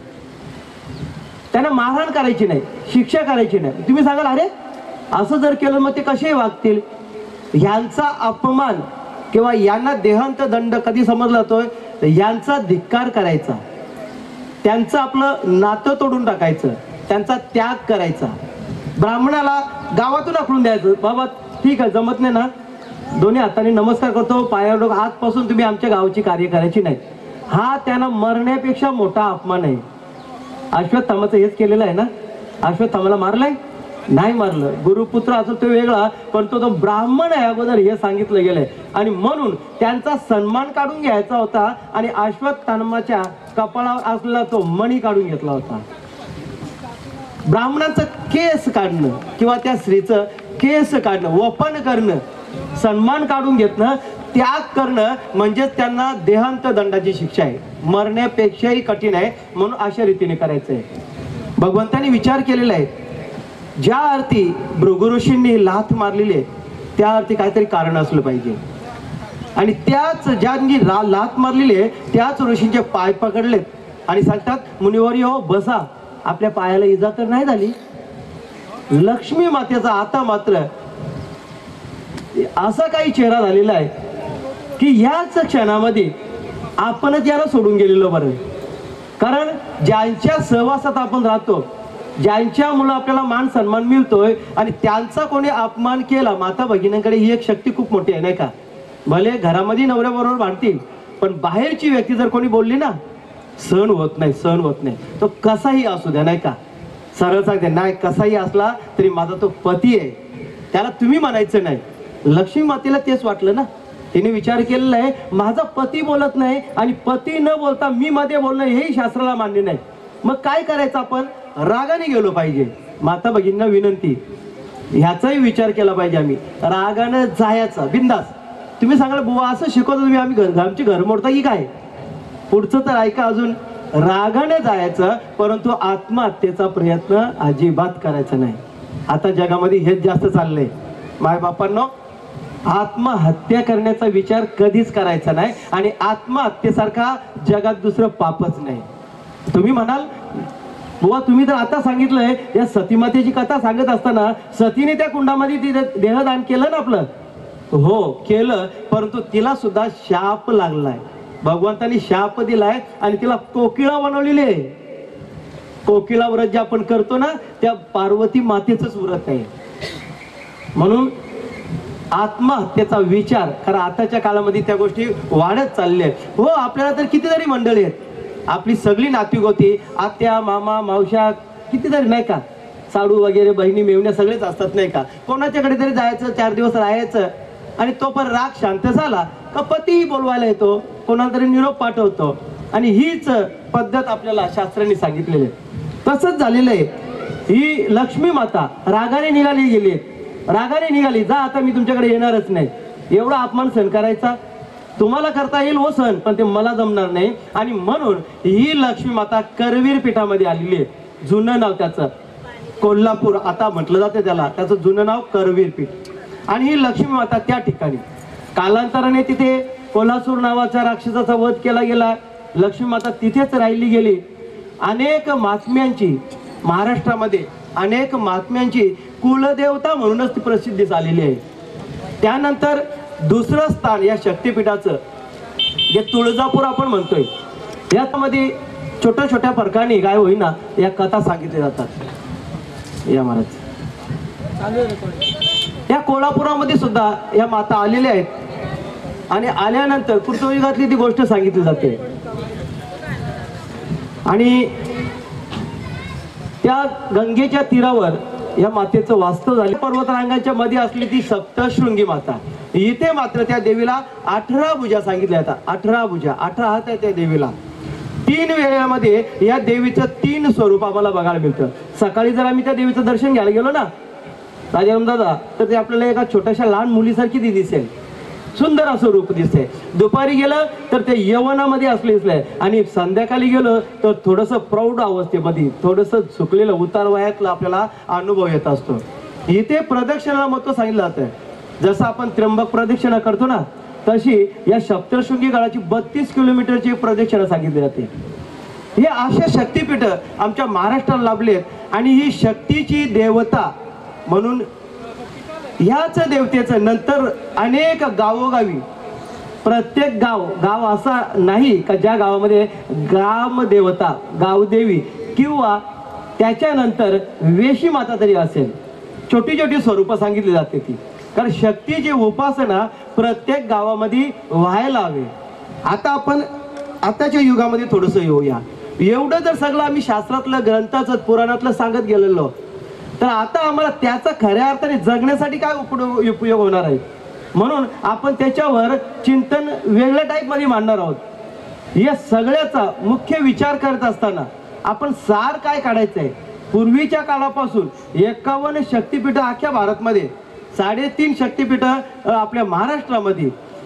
त्यांना मारहाण करायची नाही, शिक्षा करायची नाही. तुम्ही सांगाल अरे असं जर केलं मग ते कसे वागतील. ह्यांचा अपमान किंवा यांना देहांत दंड कधी समजला जातोय, यांचा धिक्कार करायचा, त्यांचं आपलं नातं तोडून टाकायचं, त्यांचा त्याग करायचा. ब्राह्मणाला गावातून आखडून द्यायचं, बाबा ठीक आहे जमत नाही ना, दोन्ही हाताने नमस्कार करतो, पायावर आजपासून तुम्ही आमच्या गावाची कार्य करायची नाही. हा त्यांना मरण्यापेक्षा मोठा अपमान आहे. अश्वत्थामाचं हेच केलेलं आहे ना, अश्वत्थामाला मारलंय नाही मारलं, गुरुपुत्र असो तो वेगळा, पण तो तो ब्राह्मण आहे अगोदर हे सांगितलं गेलंय. आणि म्हणून त्यांचा सन्मान काढून घ्यायचा होता आणि अश्वत्थामाच्या कपाळावर असलेला तो मणी काढून घेतला होता. ब्राह्मणाचं केस काढणं किंवा त्या स्त्रीचं केस काढणं, वपन करणं, सन्मान काढून घेतणं, त्याग करणं म्हणजेच त्यांना देहांत दंडाची शिक्षा आहे, मरण्यापेक्षाही कठीण आहे, म्हणून अशा रीतीने करायचं आहे. भगवंतांनी विचार केलेला आहे, ज्या अर्थी भृगु ऋषींनी लाथ मारलेली आहे त्या अर्थी काहीतरी कारण असलं पाहिजे. आणि त्याच ज्यांनी लाथ मारलेली आहे त्याच ऋषींचे पाय पकडलेत आणि सांगतात मुनिवर्य हो बसा, आपल्या पायाला इजा तर नाही झाली. लक्ष्मी मातेचा आता मात्र असा काही चेहरा झालेला आहे की याच क्षणामध्ये आपणच याला सोडून गेलेलो बरं. कारण ज्यांच्या सहवासात आपण राहतो, ज्यांच्यामुळे आपल्याला मान सन्मान मिळतोय आणि त्यांचा कोणी अपमान केला, माता भगिनींकडे ही एक शक्ती खूप मोठी आहे नाही का. भले घरामध्ये नवऱ्याबरोबर भांडतील पण बाहेरची व्यक्ती जर कोणी बोलली ना, सहन होत नाही, सहन होत नाही. तो कसाही असू द्या नाही का, सरळ सांगते नाही, कसाही असला तरी माझा तो पती आहे, त्याला तुम्ही म्हणायचं नाही. लक्ष्मी मातेला तेच वाटलं ना, तिने विचार केलेला आहे माझा पती बोलत नाही आणि पती न बोलता मी मध्ये बोलणं हेही शास्त्राला मान्य नाही. मग काय करायचं, आपण रागाने गेलो पाहिजे. माता भगिनींना विनंती, ह्याचाही विचार केला पाहिजे. आम्ही रागानं जायचा बिंदास. तुम्ही सांगाल बुवा असं शिकवतो तुम्ही, आम्ही घर आमची घर मोडता की काय, पुढचं तर ऐका अजून. रागाने जायचं परंतु आत्महत्येचा प्रयत्न अजिबात करायचा नाही. आता जगामध्ये हेच जास्त चाललंय. माय बापांनो, आत्महत्या करण्याचा विचार कधीच करायचा नाही आणि आत्महत्येसारखा जगात दुसरं पापच नाही. तुम्ही म्हणाल बुवा तुम्ही तर आता सांगितलंय, या सतीमातेची कथा सांगत असताना सतीने त्या कुंडामध्ये ती देहदान केलं ना आपलं. हो केलं, परंतु तिला सुद्धा शाप लागलाय. भगवंतानी शाप दिलाय आणि तिला कोकिळा बनवलेली आहे. कोकिळा व्रत जे आपण करतो ना, त्या पार्वती मातेचंच व्रत आहे. म्हणून आत्महत्येचा विचार, कारण आताच्या काळामध्ये त्या गोष्टी वाढत चालल्या आहेत. हो आपल्याला तर कितीतरी मंडळी आहेत, आपली सगळी नातीगोती, आत्या मामा मावश्या कितीतरी नाही का, साडू वगैरे बहिणी मेवण्या सगळेच असतात नाही का. कोणाच्याकडे तरी जायचं, चार दिवस राहायचं आणि तो पण राग शांत झाला का पतीही बोलवायला येतो, कोणाला तरी निरोप पाठवतो. आणि हीच पद्धत आपल्याला शास्त्रांनी सांगितलेली आहे. तसंच झालेलं आहे. ही लक्ष्मी माता रागाने निघाली गेली, रागाने निघाली, जा आता मी तुमच्याकडे येणारच नाही. एवढा अपमान सहन करायचा तुम्हाला करता येईल हो सहन, पण ते मला जमणार नाही. आणि म्हणून ही लक्ष्मी माता करवीर पीठामध्ये आलेली आहे. जुनं नाव त्याचं कोल्हापूर आता म्हटलं जाते त्याला, त्याचं जुनं नाव करवीर पीठ. आणि ही लक्ष्मी माता त्या ठिकाणी कालांतराने तिथे कोल्हासूर नावाच्या राक्षसाचा वध केला गेला. लक्ष्मी माता तिथेच राहिली गेली. अनेक महात्म्यांची महाराष्ट्रामध्ये अनेक महात्म्यांची कुलदेवता म्हणूनच ती प्रसिद्धी झालेली आहे. त्यानंतर दुसरं स्थान या शक्तिपीठाचं जे तुळजापूर आपण म्हणतोय, यामध्ये छोट्या छोट्या फरकाने काय होईना या कथा सांगितल्या जातात. या महाराज या कोल्हापुरामध्ये सुद्धा या माता आलेल्या आहेत आणि आल्यानंतर कृतयुगातली ती गोष्ट सांगितली जाते. आणि त्या गंगेच्या तीरावर या मातेचं वास्तव झाले. पर्वतरांगाच्या मध्ये असली ती सप्तशृंगी माता. इथे मात्र त्या देवीला अठरा भुजा सांगितल्या जातात. अठरा भुजा, अठरा हात आहे त्या देवीला. तीन वेळेमध्ये या देवीचं तीन स्वरूप आम्हाला बघायला मिळतं. सकाळी जर आम्ही त्या देवीचं दर्शन घ्यायला गेलो ना राजाराम दादा, तर ते आपल्याला एका छोट्याशा लहान मुलीसारखी ती दिसेल, सुंदर असं रूप दिसते. दुपारी गेलं तर ते यवनामध्ये असले दिसलंय आणि संध्याकाळी गेलं तर थोडंसं प्रौढ अवस्थेमध्ये, थोडंसं झुकलेलं उतार वयातला आपल्याला अनुभव येत असतो. इथे प्रदक्षिणाला महत्व सांगितलं जातं. जसं आपण त्र्यंबक प्रदक्षिणा करतो ना, तशी या सप्तशृंगी गडाची बत्तीस किलोमीटरची प्रदक्षिणा सांगितली जाते. हे अशा शक्तिपीठ आमच्या महाराष्ट्राला लाभले आहेत. आणि ही शक्तीची देवता म्हणून ह्याच देवतेचं नंतर अनेक गावोगावी, प्रत्येक गाव गाव असा नाही का ज्या गावामध्ये ग्रामदेवता गावदेवी किंवा त्याच्यानंतर वेशी माता तरी असेल, छोटी छोटी स्वरूप सांगितली जाते ती. कारण शक्तीची उपासना प्रत्येक गावामध्ये व्हायला हवी. आता आपण आताच्या युगामध्ये थोडंसं येऊया. एवढं जर सगळं आम्ही शास्त्रातलं ग्रंथाचं पुराणातलं सांगत गेलेलो, तर आता आम्हाला त्याचा खऱ्या अर्थाने जगण्यासाठी काय उपयोग होणार आहे. म्हणून आपण त्याच्यावर चिंतन वेगळ्या टाईप मध्ये मांडणार आहोत. या सगळ्याचा मुख्य विचार करत असताना आपण सार काय काढायचंय. पूर्वीच्या काळापासून एकावन्न शक्तिपीठ अख्ख्या भारतमध्ये, साडेतीन शक्तिपीठ आपल्या महाराष्ट्रामध्ये,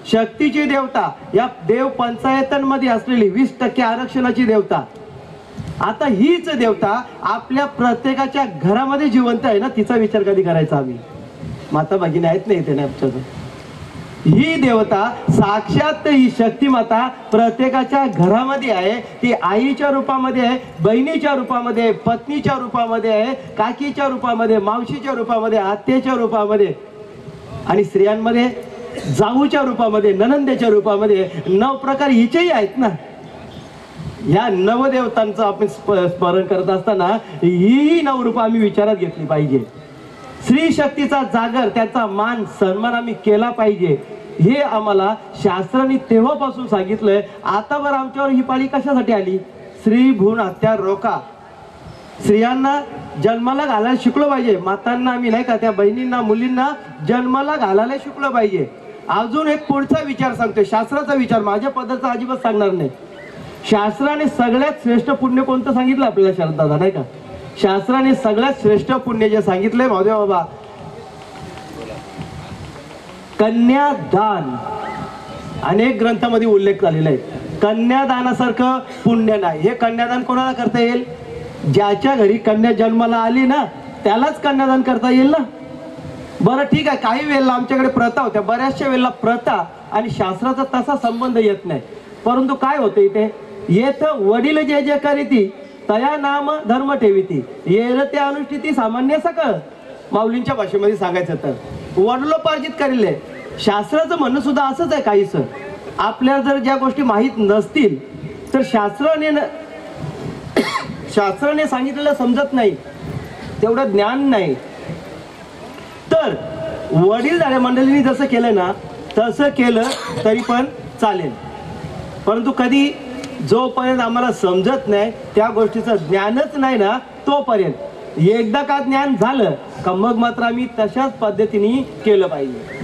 शक्तीची देवता, या देव पंचायतांमध्ये असलेली वीस टक्के आरक्षणाची देवता, आता हीच देवता आपल्या प्रत्येकाच्या घरामध्ये जिवंत आहे ना, तिचा विचार कधी करायचा आम्ही? माता भगिनी आहेत नाही इथे आमच्या. ही देवता साक्षात ही शक्ती माता प्रत्येकाच्या घरामध्ये आहे. ती आईच्या रूपामध्ये आहे, बहिणीच्या रूपामध्ये आहे, पत्नीच्या रूपामध्ये आहे, काकीच्या रूपामध्ये, मावशीच्या रूपामध्ये, आत्याच्या रूपामध्ये, आणि स्त्रियांमध्ये जाऊच्या रूपामध्ये, ननंदेच्या रूपामध्ये नऊ प्रकार हिचेही आहेत ना. या नवदेवतांचं आपण स्मरण करत असताना ही नऊ रूप आम्ही विचारात घेतली पाहिजे. स्त्री शक्तीचा जागर, त्याचा मान सन्मान आम्ही केला पाहिजे. हे आम्हाला शास्त्राने तेव्हापासून सांगितलंय. आता बरं आमच्यावर ही पाळी कशासाठी आली? स्त्री भ्रूण हत्या रोका. स्त्रियांना जन्माला घालायला शिकलो पाहिजे. मातांना आम्ही नाही का, त्या बहिणींना मुलींना जन्माला घालायला शिकलो पाहिजे. अजून एक पुढचा विचार सांगतोय, शास्त्राचा विचार, माझ्या पदाचा अजिबात सांगणार नाही. शास्त्राने सगळ्यात श्रेष्ठ पुण्य कोणतं सांगितलं आपल्याला शरदादा नाही का? शास्त्राने सगळ्यात श्रेष्ठ पुण्य जे सांगितलंय महादेव बाबा, कन्यादान. अनेक ग्रंथामध्ये उल्लेख झालेला आहे. कन्यादानासारखं पुण्य नाही. हे कन्यादान कोणाला करता येईल? ज्याच्या घरी कन्या जन्माला आली ना, त्यालाच कन्यादान करता येईल ना. बरं ठीक आहे, काही वेळेला आमच्याकडे प्रथा होत्या, बऱ्याचशा वेळेला प्रथा आणि शास्त्राचा तसा संबंध येत नाही. परंतु काय होतं इथे, येत वडील जे जे करीती तया नाम धर्म ठेवीती, येर ते अनुष्ठिती सामान्य सकळ. माऊलींच्या भाषेमध्ये सांगायचं तर वडिलोपार्जित करेल. शास्त्राचं म्हणणं सुद्धा असंच आहे. काहीच आपल्याला जर ज्या गोष्टी माहीत नसतील तर शास्त्राने शास्त्राने सांगितलेलं समजत नाही, तेवढं ज्ञान नाही. तर वडील झाल्या मंडळींनी जसं केलं ना, तसं केलं तरी पण चालेल. परंतु कधी जोपर्यंत आम्हाला समजत नाही, त्या गोष्टीचं ज्ञानच नाही ना, तोपर्यंत एकदा का ज्ञान झालं का मग मात्र आम्ही तशाच पद्धतीने केलं पाहिजे.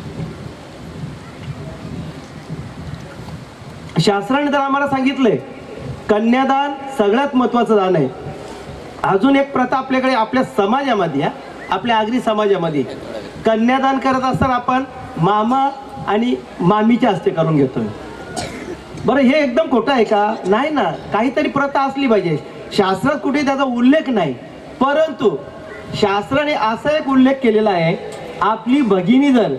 शास्त्राने तर आम्हाला सांगितलंय कन्यादान सगळ्यात महत्वाचं दान आहे. अजून एक प्रथा आपल्याकडे, आपल्या समाजामध्ये, आपल्या आगरी समाजामध्ये कन्यादान करत असताना आपण मामा आणि मामीच्या हस्ते करून घेतोय. बरं, हे एकदम खोटं आहे का? नाही ना. काहीतरी प्रथा असली पाहिजे. शास्त्रात कुठे त्याचा उल्लेख नाही, परंतु शास्त्राने असा एक उल्लेख केलेला आहे, आपली भगिनी जर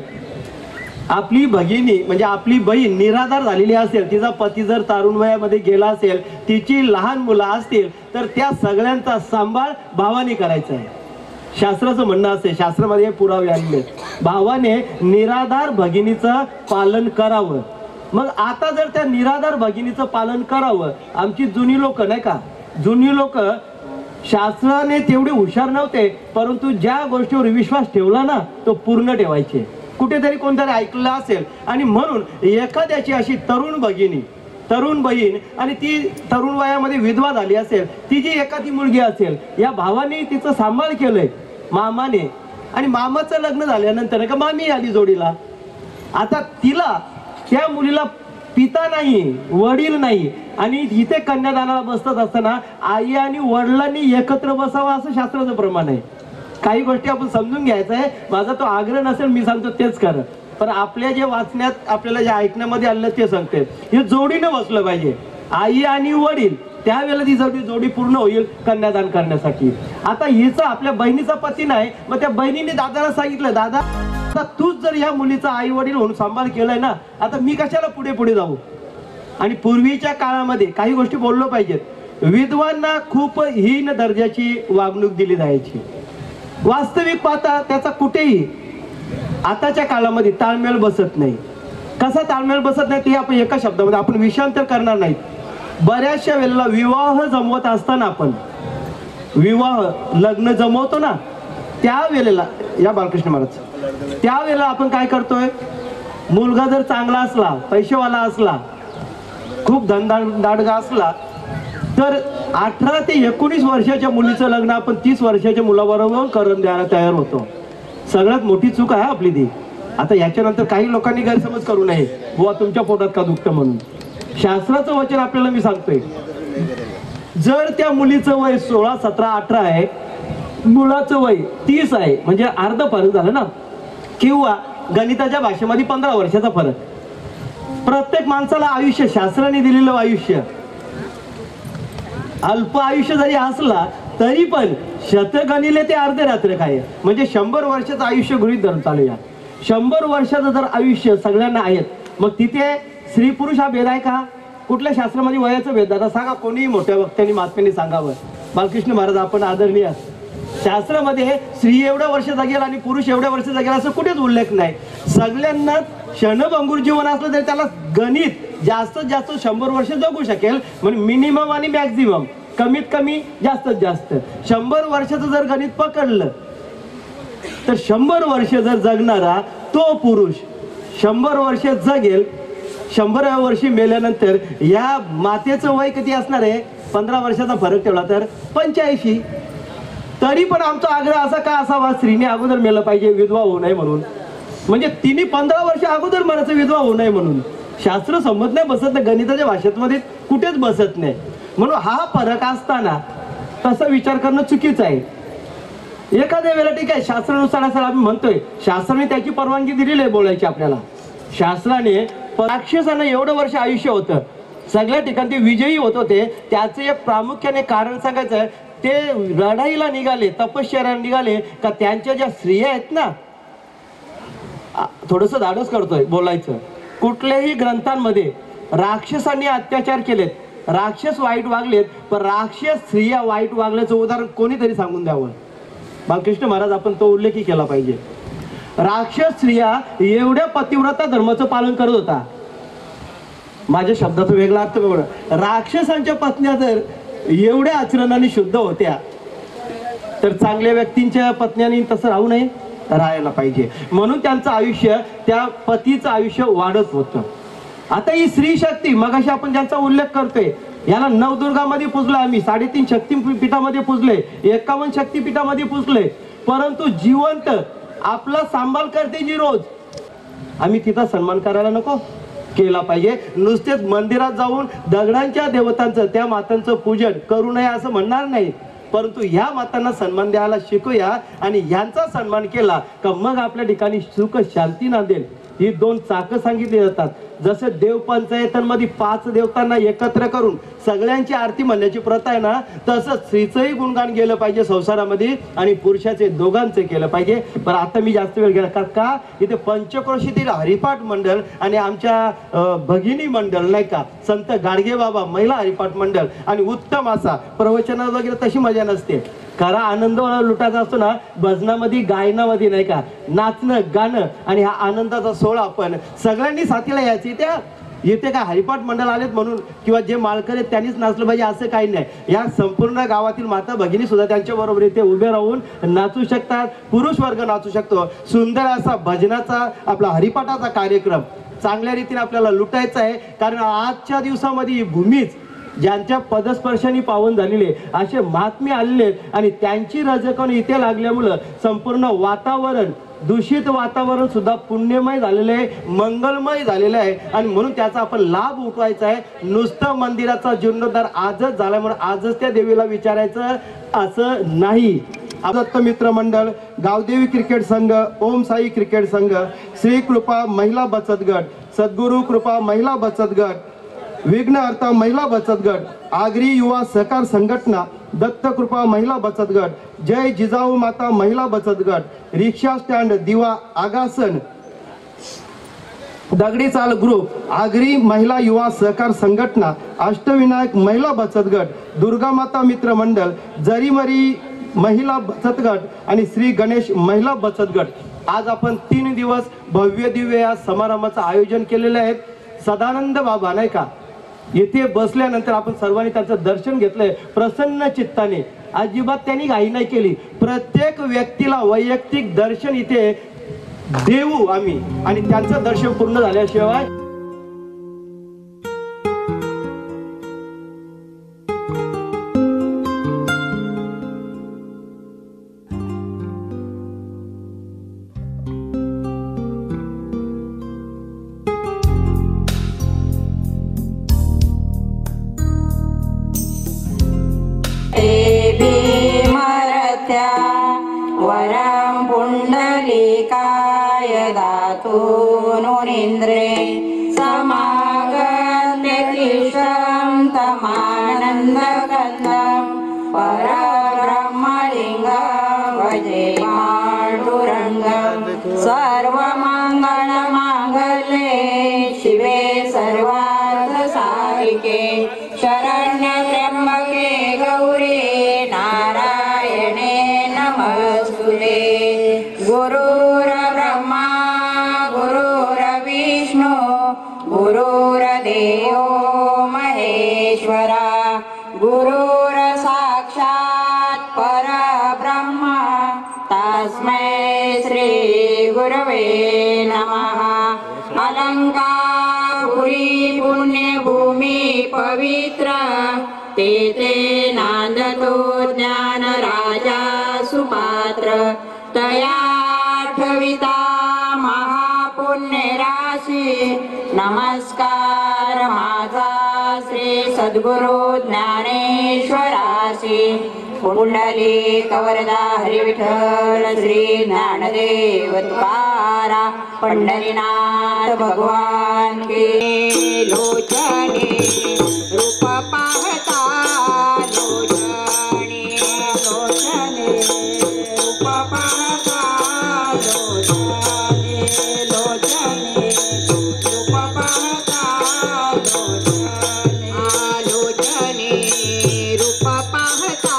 आपली भगिनी म्हणजे आपली बहीण निराधार झालेली असेल, तिचा पती जर तरुण वयामध्ये गेला असेल, तिची लहान मुलं असतील, तर त्या सगळ्यांचा सांभाळ भावाने करायचा आहे. शास्त्राचं म्हणणं असेल, शास्त्रामध्ये पुरावे आलेले, भावाने निराधार भगिनीचं पालन करावं. मग आता जर त्या निराधार भगिनीचं पालन करावं, आमची जुनी लोक नाही का, जुनी लोक शास्त्राने तेवढे हुशार नव्हते, परंतु ज्या गोष्टीवर विश्वास ठेवला ना, तो पूर्ण ठेवायचे. कुठेतरी कोणतरी ऐकलं असेल, आणि म्हणून एखाद्याची अशी तरुण भगिनी, तरुण बहीण, आणि ती तरुण वयामध्ये विधवा झाली असेल, तिची एखादी मुलगी असेल, या भावाने तिचं सांभाळ केलंय मामाने, आणि मामाचं लग्न झाल्यानंतर का मामी आली जोडीला. आता तिला, त्या मुलीला पिता नाही, वडील नाही, आणि इथे कन्यादानाला बसत असताना आई आणि वडिलांनी एकत्र बसावं असं शास्त्राचं प्रमाण आहे. काही गोष्टी आपण समजून घ्यायचं आहे. माझा तो आग्रह नसेल, मी सांगतो तेच कर, पण आपल्या जे वाचण्यात आपल्याला जे ऐकण्यामध्ये आलं ते सांगते. हे जोडीनं बसलं पाहिजे, आई आणि वडील, त्यावेळेला ती जोडी जोडी पूर्ण होईल कन्यादान करण्यासाठी. आता हिचा आपल्या बहिणीचा पती नाही, मग त्या बहिणीने दादाला सांगितलं, दादा आता तूच जर या मुलीचा आई वडील म्हणून सांभाळ केलाय ना, आता मी कशाला पुढे पुढे जाऊ. आणि पूर्वीच्या काळामध्ये काही गोष्टी बोललो पाहिजेत. विधवांना खूप हीन दर्जाची वागणूक दिली जायची. वास्तविक पाहता त्याचा कुठेही आताच्या काळामध्ये ताळमेळ बसत नाही. कसा ताळमेळ बसत नाही ते आपण एका शब्दामध्ये आपण विषयांतर करणार नाहीत. बऱ्याचशा वेळेला विवाह जमवत असताना, आपण विवाह लग्न जमवतो ना, त्या वेळेला, या बालकृष्ण महाराज, त्या वेळेला आपण काय करतोय, मुलगा जर चांगला असला, पैसेवाला असला, खूप धनदाडगा असला, तर अठरा ते एकोणीस वर्षाच्या मुलीचं लग्न आपण तीस वर्षाच्या मुलाबरोबर करून द्यायला तयार होतो. सगळ्यात मोठी चूक आहे आपली ती. आता याच्यानंतर काही लोकांनी गैरसमज करू नये, बुवा तुमच्या पोटात का दुखतं म्हणून. शास्त्राचं वचन आपल्याला मी सांगतोय, जर त्या मुलीचं वय सोळा सतरा अठरा आहे, मुलाचं वय तीस आहे, म्हणजे अर्ध फरक झालं ना, किंवा गणिताच्या भाषेमध्ये पंधरा वर्षाचा फरक, प्रत्येक माणसाला आयुष्य, शास्त्राने दिलेलं आयुष्य अल्प आयुष्य जरी असला तरी पण शतगणिले ते अर्धे रात्र काय, म्हणजे शंभर वर्षाचं आयुष्य गृहीत धरून चालूया. शंभर वर्षाचं जर आयुष्य सगळ्यांना आहेत, मग तिथे स्त्री पुरुष हा भेद आहे का? कुठल्या शास्त्रामध्ये वयाचं भेद? आता सांगा, कोणीही मोठ्या वक्त्यांनी महात्म्यांनी सांगावं. बालकृष्ण महाराज आपण आदरणीय, शास्त्रामध्ये स्त्री एवढ्या वर्ष जगेल आणि पुरुष एवढ्या वर्ष जगेल असं कुठेच उल्लेख नाही. सगळ्यांना क्षणभंगूर जीवन असलं तरी त्याला गणित जास्तीत जास्त शंभर वर्ष जगू शकेल, म्हणजे मिनिमम आणि मॅक्झिमम, कमीत कमी जास्तीत जास्त शंभर वर्षाचं जर गणित पकडलं तर शंभर वर्ष जर जगणारा तो पुरुष शंभर वर्ष जगेल. शंभराव्या वर्षी मेल्यानंतर या मातेचं वय किती असणार आहे? पंधरा वर्षाचा फरक ठेवला तर पंच्याऐंशी. तरी पण आमचा आग्रह असा का असावा, स्त्रीने अगोदर मेलं पाहिजे, विधवा होऊ नये म्हणून. म्हणजे तिने पंधरा वर्ष अगोदर मराचं, विधवा होऊ नये म्हणून. शास्त्र संमत नाही बसत नाही, गणिताच्या भाषेत मध्ये कुठेच बसत नाही. म्हणून हा फरक असताना तसा विचार करणं चुकीचं आहे. एखाद्या वेळेला ठीक आहे, शास्त्रानुसार असं आम्ही म्हणतोय, शास्त्राने त्याची परवानगी दिलेली आहे बोलायची आपल्याला. शास्त्राने राक्षसांना एवढं वर्ष आयुष्य होतं, सगळ्या ठिकाणी ते विजयी होत होते. त्याचं एक प्रामुख्याने कारण सांगायचं, ते लढाईला निघाले, तपश्चर्याला निघाले का त्यांच्या ज्या स्त्रिया आहेत ना, थोडस धाडस करतोय बोलायचं, कुठल्याही ग्रंथांमध्ये राक्षसांनी अत्याचार केलेत, राक्षस वाईट वागलेत, पण राक्षस स्त्रिया वाईट वागल्याचं उदाहरण कोणीतरी सांगून द्यावं. बालकृष्ण महाराज आपण तो उल्लेखही केला पाहिजे. राक्षस स्त्रिया एवढ्या पतिव्रता धर्माचं पालन करत होता. माझ्या शब्दाचा वेगळा अर्थ बघा, राक्षसांच्या पत्न्या जर एवढ्या आचरणाने शुद्ध होत्या तर चांगल्या व्यक्तींच्या पत्न्यांनी तसं राहू नये, राहायला पाहिजे. म्हणून त्यांचं आयुष्य, त्या पतीचं आयुष्य वाढत होतं. आता ही स्त्री शक्ती मगाशी आपण ज्यांचा उल्लेख करतोय, याला नवदुर्गामध्ये पुजलं आम्ही, साडेतीन शक्तीपीठामध्ये पुजले, एकावन्न शक्तीपीठामध्ये पुजले, परंतु जिवंत आपला सांभाळ करते जी रोज, आम्ही तिचा सन्मान करायला नको, केला पाहिजे. नुसतेच मंदिरात जाऊन दगडांच्या देवतांचं, त्या मातांचं पूजन करू नये असं म्हणणार नाही, परंतु ह्या मातांना सन्मान द्यायला शिकूया. आणि यांचा सन्मान केला का मग आपल्या ठिकाणी सुख शांती नांदेल. ही दोन चाकं सांगितली जातात. जसं देव पंचायतांमध्ये पाच देवतांना एकत्र करून सगळ्यांची आरती म्हणण्याची प्रथा आहे ना, तसं स्त्रीचंही गुणगान गेलं पाहिजे संसारामध्ये आणि पुरुषाचे दोघांचे केलं पाहिजे. पण आता मी जास्त वेळ गेला का, का इथे पंचक्रोशीतील हरिपाठ मंडळ आणि आमच्या भगिनी मंडळ नाही का, संत गाडगे बाबा महिला हरिपाठ मंडळ आणि उत्तम असा प्रवचन वगैरे, तशी मजा नसते. खरा आनंद लुटायचा असतो ना भजनामध्ये, गायनामध्ये नाही का, नाचणं गाणं आणि हा आनंदाचा सोहळा आपण सगळ्यांनी साथीला यायची. त्या येथे काय हरिपाठ मंडळ आलेत म्हणून किंवा जे मालकर आहेत त्यांनीच नाचलं पाहिजे असं काही नाही. या संपूर्ण गावातील माता भगिनी सुद्धा त्यांच्या बरोबर इथे उभे राहून नाचू शकतात. पुरुष वर्ग नाचू शकतो. सुंदर असा भजनाचा आपला हरिपाठाचा कार्यक्रम चांगल्या रीतीने आपल्याला लुटायचा आहे. कारण आजच्या दिवसामध्ये ही भूमीच ज्यांच्या पदस्पर्शाने पावन झालेले असे महात्मे आलेले आणि त्यांची रजकण इथे लागल्यामुळं संपूर्ण वातावरण, दूषित वातावरण सुद्धा पुण्यमय झालेलं आहे, मंगलमय झालेलं आहे. आणि म्हणून त्याचा आपण लाभ उठवायचा आहे. नुसतं मंदिराचा जीर्णोद्धार आजच झाल्यामुळे आजच त्या देवीला विचारायचं असं नाही. दत्त मित्र मंडळ, गावदेवी क्रिकेट संघ, ओम साई क्रिकेट संघ, श्री कृपा महिला बचत गट, सद्गुरु कृपा महिला बचत गट, विघ्न अर्थ महिला बचत गट, आगरी युवा सहकार संघटना, दत्त कृपा महिला बचत गट, जय जिजाऊ माता महिला बचत गट, रिक्षा स्टँड दिवा आगासन, दगडी चाल ग्रुप, आगरी महिला युवा सहकार संघटना, अष्टविनायक महिला बचत गट, दुर्गा माता मित्र मंडळ, जरीमरी महिला बचत गट आणि श्री गणेश महिला बचत गट. आज आपण तीन दिवस भव्य दिव्य या समारंभाचं आयोजन केलेलं आहे. सदानंद बाबा नाही का येथे बसल्यानंतर आपण सर्वांनी त्यांचं दर्शन घेतलंय प्रसन्न चित्ताने. अजिबात त्यांनी घाई नाही केली. प्रत्येक व्यक्तीला वैयक्तिक दर्शन इथे देऊ आम्ही आणि त्यांचं दर्शन पूर्ण झाल्याशिवाय वरं पुण्डलीकाय दातु नुनिन्द्रे सर्वमागत्यतिष्ठं तमानन्दकन्दं परब्रह्मलिङ्गं भजे पाण्डुरङ्गं सर्वमङ्गलमाङ्गल्ये शिवे सर्वार्थसाधिके शरण्यत्र्यम्बके गौरी नारायणे नमस्तुते। गुरुर्ब्रह्मा गुरुर्विष्णु गुरुर्देवो महेश्वरा गुरुर्साक्षात् परब्रह्म तस्मै श्री गुरवे नमः। अलंकापुरी पुण्यभूमी पवित्र तेथे नांदतो ज्ञान राजा सुपात्र तया ठविता महापुण्य राशी नमस्कार माझा श्री सद्गुरु ज्ञानेश्वरासी पुंडलिक वरदा हरी विठ्ठल श्री ज्ञानदेव तुकारा पंढरीनाथ भगवान के लोचने रूप पाहता लोचने लोचने रूप पाहता लोचने लोचने रूप पाहता लोचने लोचने रूप पाहता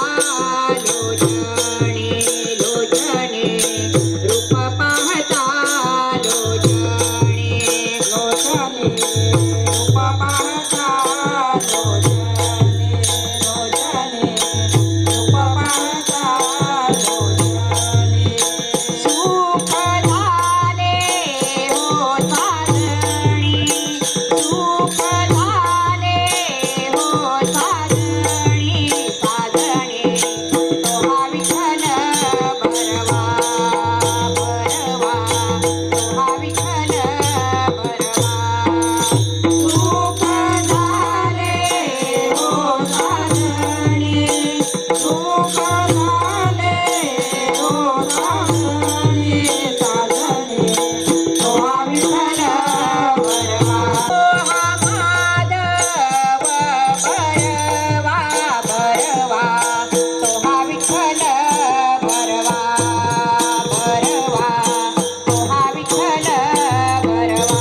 लोचने लोचने रूप पाहता लोचने लोचने रूप पाहता लोचने लोचने रूप पाहता लोचने सुख झाले हो साजणी सुख झाले हो साजणी साजणी तोहा विठ्ठल बरवा बरवा तोहा विठ्ठल बरवा सुख झाले हो साजणी सुख झाले हो साजणी साजणी तोहा विठ्ठल बरवा तोहा माधव बरवा बरवा तोहा विठ्ठल बरवा बरवा तोहा विठ्ठल बरवा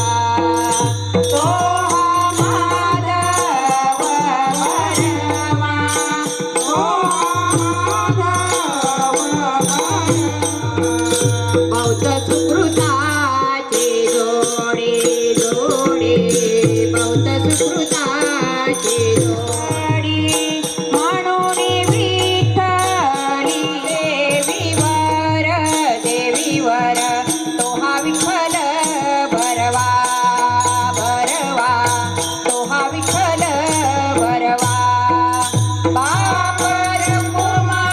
तोहा माधव बरवा तोहा माधव बौद्ध सुकृताचे जोडे जोडे बौद्ध सुकृताचे जोडी म्हणून विठ्ठली देवीवर देवीवर तोहा विठ्ठल बरवा बरवा तोहा विठ्ठल बरवा बापर कुमा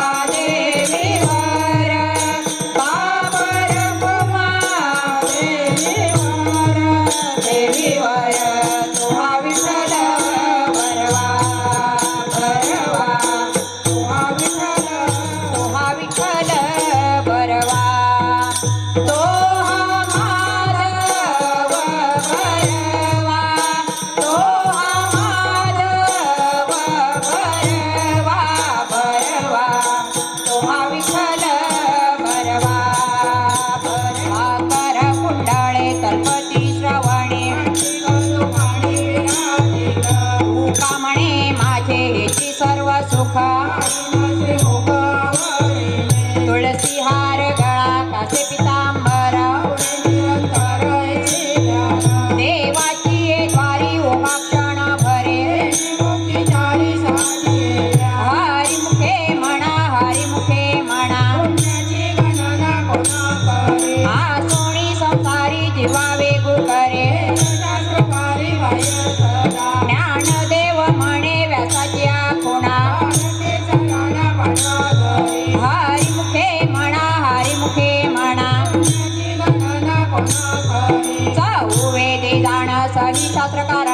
देवीवर बापर कुमा देवीवर देवीवर तोहा विठ्ठल बरवा बरवा तोहा विठ्ठल तोहा विठ्ठल बरवा तोहा माधव बरवा तोहा माधव बरवा बरवा तोहा विठ्ठल बरवा बरवा कर कुंडळे तलपती श्रवणे तुका म्हणे माझे हेची सर्व सुख तुळसी हार गळा कासे पितांबर देवाची एक वारी उभा क्षण भरे हरी मुखे म्हणा हरी मुखे म्हणा हा सोणी संसारी जीवा वेगू करे ज्ञानदेव म्हणे व्यासाची आखुणा हरी मुखे म्हणा हरी मुखे म्हणा जाऊ वेदे जाण सही शास्त्रकार